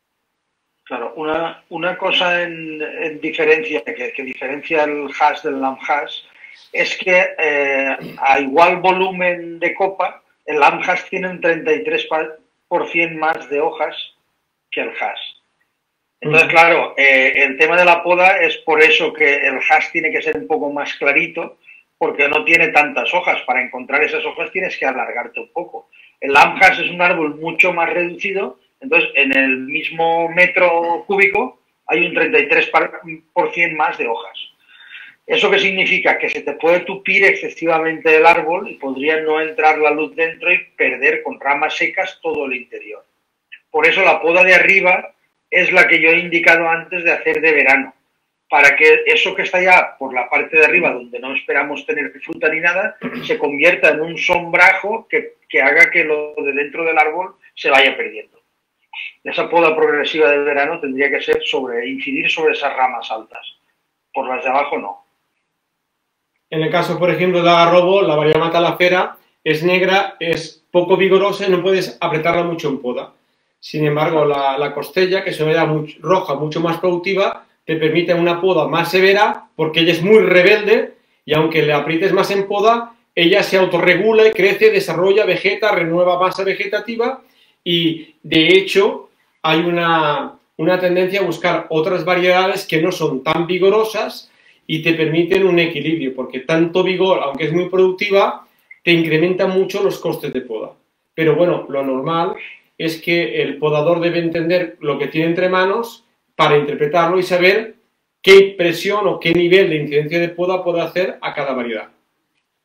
Claro, una, una cosa en, en diferencia, que, que diferencia el hass del lamb hass, es que eh, a igual volumen de copa, el lamb hass tiene un treinta y tres por ciento más de hojas que el hass. Entonces, claro, eh, el tema de la poda es por eso que el hass tiene que ser un poco más clarito, porque no tiene tantas hojas. Para encontrar esas hojas tienes que alargarte un poco. El lamb hass es un árbol mucho más reducido, entonces en el mismo metro cúbico hay un treinta y tres por ciento más de hojas. ¿Eso qué significa? Que se te puede tupir excesivamente el árbol y podría no entrar la luz dentro y perder con ramas secas todo el interior. Por eso la poda de arriba es la que yo he indicado antes de hacer de verano, para que eso que está ya por la parte de arriba, donde no esperamos tener fruta ni nada, se convierta en un sombrajo que, que haga que lo de dentro del árbol se vaya perdiendo. Esa poda progresiva de verano tendría que ser sobre, incidir sobre esas ramas altas, por las de abajo no. En el caso, por ejemplo, de agarrobo, la variedad matalafera es negra, es poco vigorosa y no puedes apretarla mucho en poda. Sin embargo, la, la costella, que es una variedad muy, roja, mucho más productiva, te permite una poda más severa porque ella es muy rebelde y aunque le aprietes más en poda, ella se autorregula y crece, desarrolla, vegeta, renueva masa vegetativa y, de hecho, hay una, una tendencia a buscar otras variedades que no son tan vigorosas y te permiten un equilibrio porque tanto vigor, aunque es muy productiva, te incrementa mucho los costes de poda. Pero bueno, lo normal es que el podador debe entender lo que tiene entre manos para interpretarlo y saber qué presión o qué nivel de incidencia de poda puede hacer a cada variedad.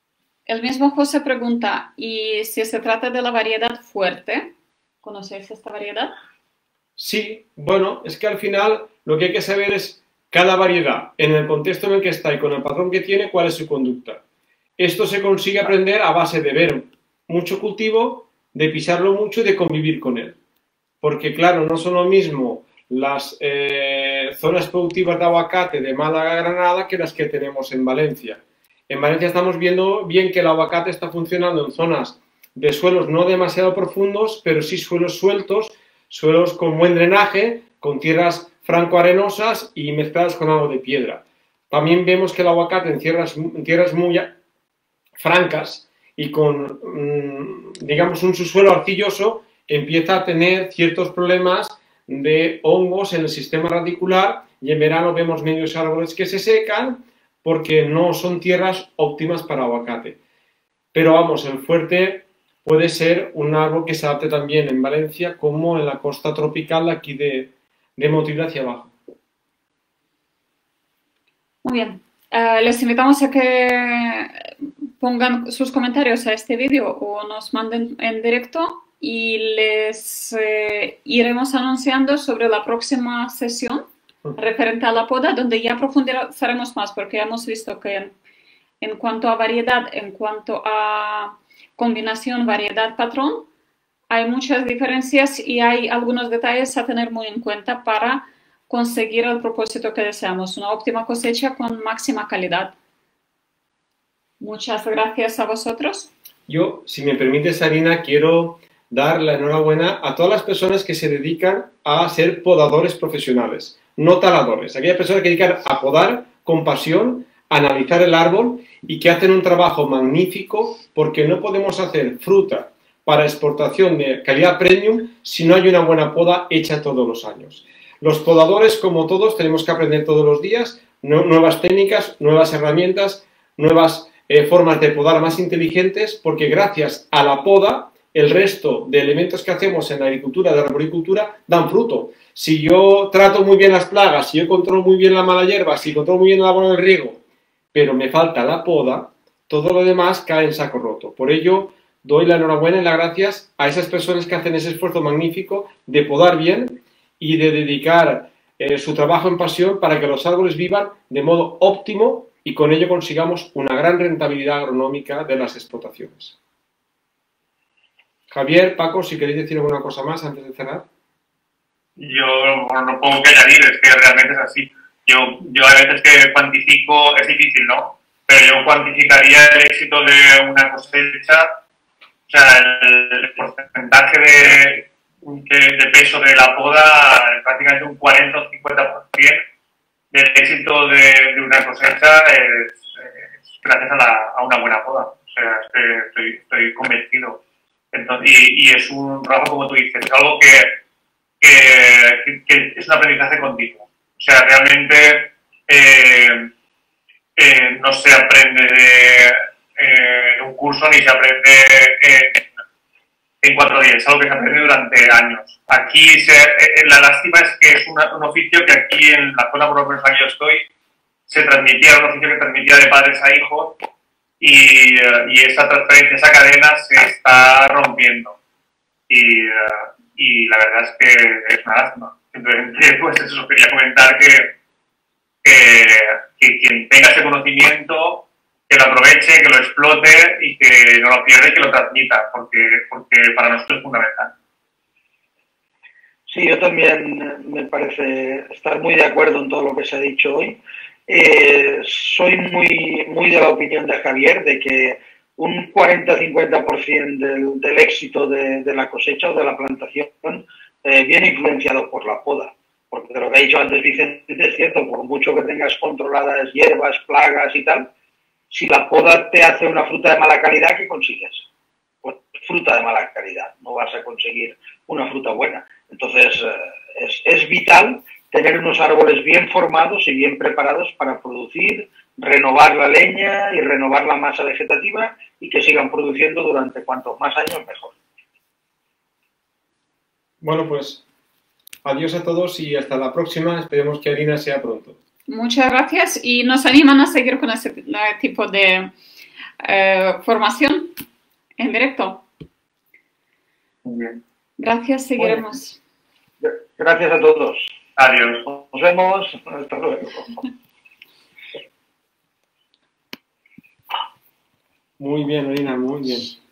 El mismo José pregunta, ¿y si se trata de la variedad fuerte? ¿Conocéis esta variedad? Sí, bueno, es que al final lo que hay que saber es cada variedad, en el contexto en el que está y con el patrón que tiene, cuál es su conducta. Esto se consigue aprender a base de ver mucho cultivo, de pisarlo mucho y de convivir con él. Porque claro, no son lo mismo las eh, zonas productivas de aguacate de Málaga, Granada, que las que tenemos en Valencia. En Valencia estamos viendo bien que el aguacate está funcionando en zonas de suelos no demasiado profundos, pero sí suelos sueltos, suelos con buen drenaje, con tierras franco-arenosas y mezcladas con algo de piedra. También vemos que el aguacate en tierras, en tierras muy francas y con, digamos, un subsuelo arcilloso empieza a tener ciertos problemas de hongos en el sistema radicular y en verano vemos medios árboles que se secan porque no son tierras óptimas para aguacate. Pero vamos, el fuerte puede ser un árbol que se adapte también en Valencia como en la costa tropical de aquí de, de Motril hacia abajo. Muy bien. Uh, les invitamos a que pongan sus comentarios a este vídeo o nos manden en directo y les eh, iremos anunciando sobre la próxima sesión referente a la poda, donde ya profundizaremos más, porque hemos visto que en, en cuanto a variedad, en cuanto a combinación variedad-patrón, hay muchas diferencias y hay algunos detalles a tener muy en cuenta para conseguir el propósito que deseamos, una óptima cosecha con máxima calidad. Muchas gracias a vosotros. Yo, si me permite, Sarina, quiero dar la enhorabuena a todas las personas que se dedican a ser podadores profesionales, no taladores. Aquellas personas que dedican a podar con pasión, a analizar el árbol y que hacen un trabajo magnífico, porque no podemos hacer fruta para exportación de calidad premium si no hay una buena poda hecha todos los años. Los podadores, como todos, tenemos que aprender todos los días nuevas técnicas, nuevas herramientas, nuevas eh, formas de podar más inteligentes, porque gracias a la poda el resto de elementos que hacemos en la agricultura, de la arboricultura, dan fruto. Si yo trato muy bien las plagas, si yo controlo muy bien la mala hierba, si controlo muy bien el abono del riego, pero me falta la poda, todo lo demás cae en saco roto. Por ello, doy la enhorabuena y las gracias a esas personas que hacen ese esfuerzo magnífico de podar bien y de dedicar eh, su trabajo en pasión para que los árboles vivan de modo óptimo y con ello consigamos una gran rentabilidad agronómica de las explotaciones. Javier, Paco, si queréis decir alguna cosa más antes de cerrar. Yo bueno, no puedo que añadir, es que realmente es así. Yo, yo a veces que cuantifico, es difícil, ¿no? Pero yo cuantificaría el éxito de una cosecha, o sea, el porcentaje de, de, de peso de la poda, prácticamente un cuarenta o cincuenta por ciento del éxito de, de una cosecha es, es gracias a, la, a una buena poda. O sea, es que estoy, estoy convencido. Entonces, y, y es un trabajo, como tú dices, es algo que, que, que es un aprendizaje continuo. O sea, realmente eh, eh, no se aprende de, eh, en un curso ni se aprende en, en cuatro días, es algo que se aprende durante años. Aquí se, eh, la lástima es que es una, un oficio que aquí en la zona por lo menos en la que yo estoy se transmitía, un oficio que transmitía de padres a hijos y, y esa transferencia, esa cadena se está rompiendo. Y, y la verdad es que es una lástima. Simplemente, pues eso, quería comentar que, que, que quien tenga ese conocimiento, que lo aproveche, que lo explote y que no lo pierda y que lo transmita, porque, porque para nosotros es fundamental. Sí, yo también me parece estar muy de acuerdo en todo lo que se ha dicho hoy. Eh, soy muy, muy de la opinión de Javier de que un cuarenta a cincuenta por ciento del, del éxito de, de la cosecha o de la plantación eh, viene influenciado por la poda. Porque de lo que ha dicho antes Vicente es cierto, por mucho que tengas controladas hierbas, plagas y tal, si la poda te hace una fruta de mala calidad, ¿qué consigues? Pues fruta de mala calidad, no vas a conseguir una fruta buena. Entonces eh, es, es vital tener unos árboles bien formados y bien preparados para producir, renovar la leña y renovar la masa vegetativa y que sigan produciendo durante cuantos más años mejor. Bueno, pues adiós a todos y hasta la próxima. Esperemos que harina sea pronto. Muchas gracias y nos animan a seguir con ese tipo de eh, formación en directo. Muy bien. Gracias, seguiremos. Bueno, gracias a todos. Adiós. Nos vemos. Hasta luego. Muy bien, Marina, muy bien.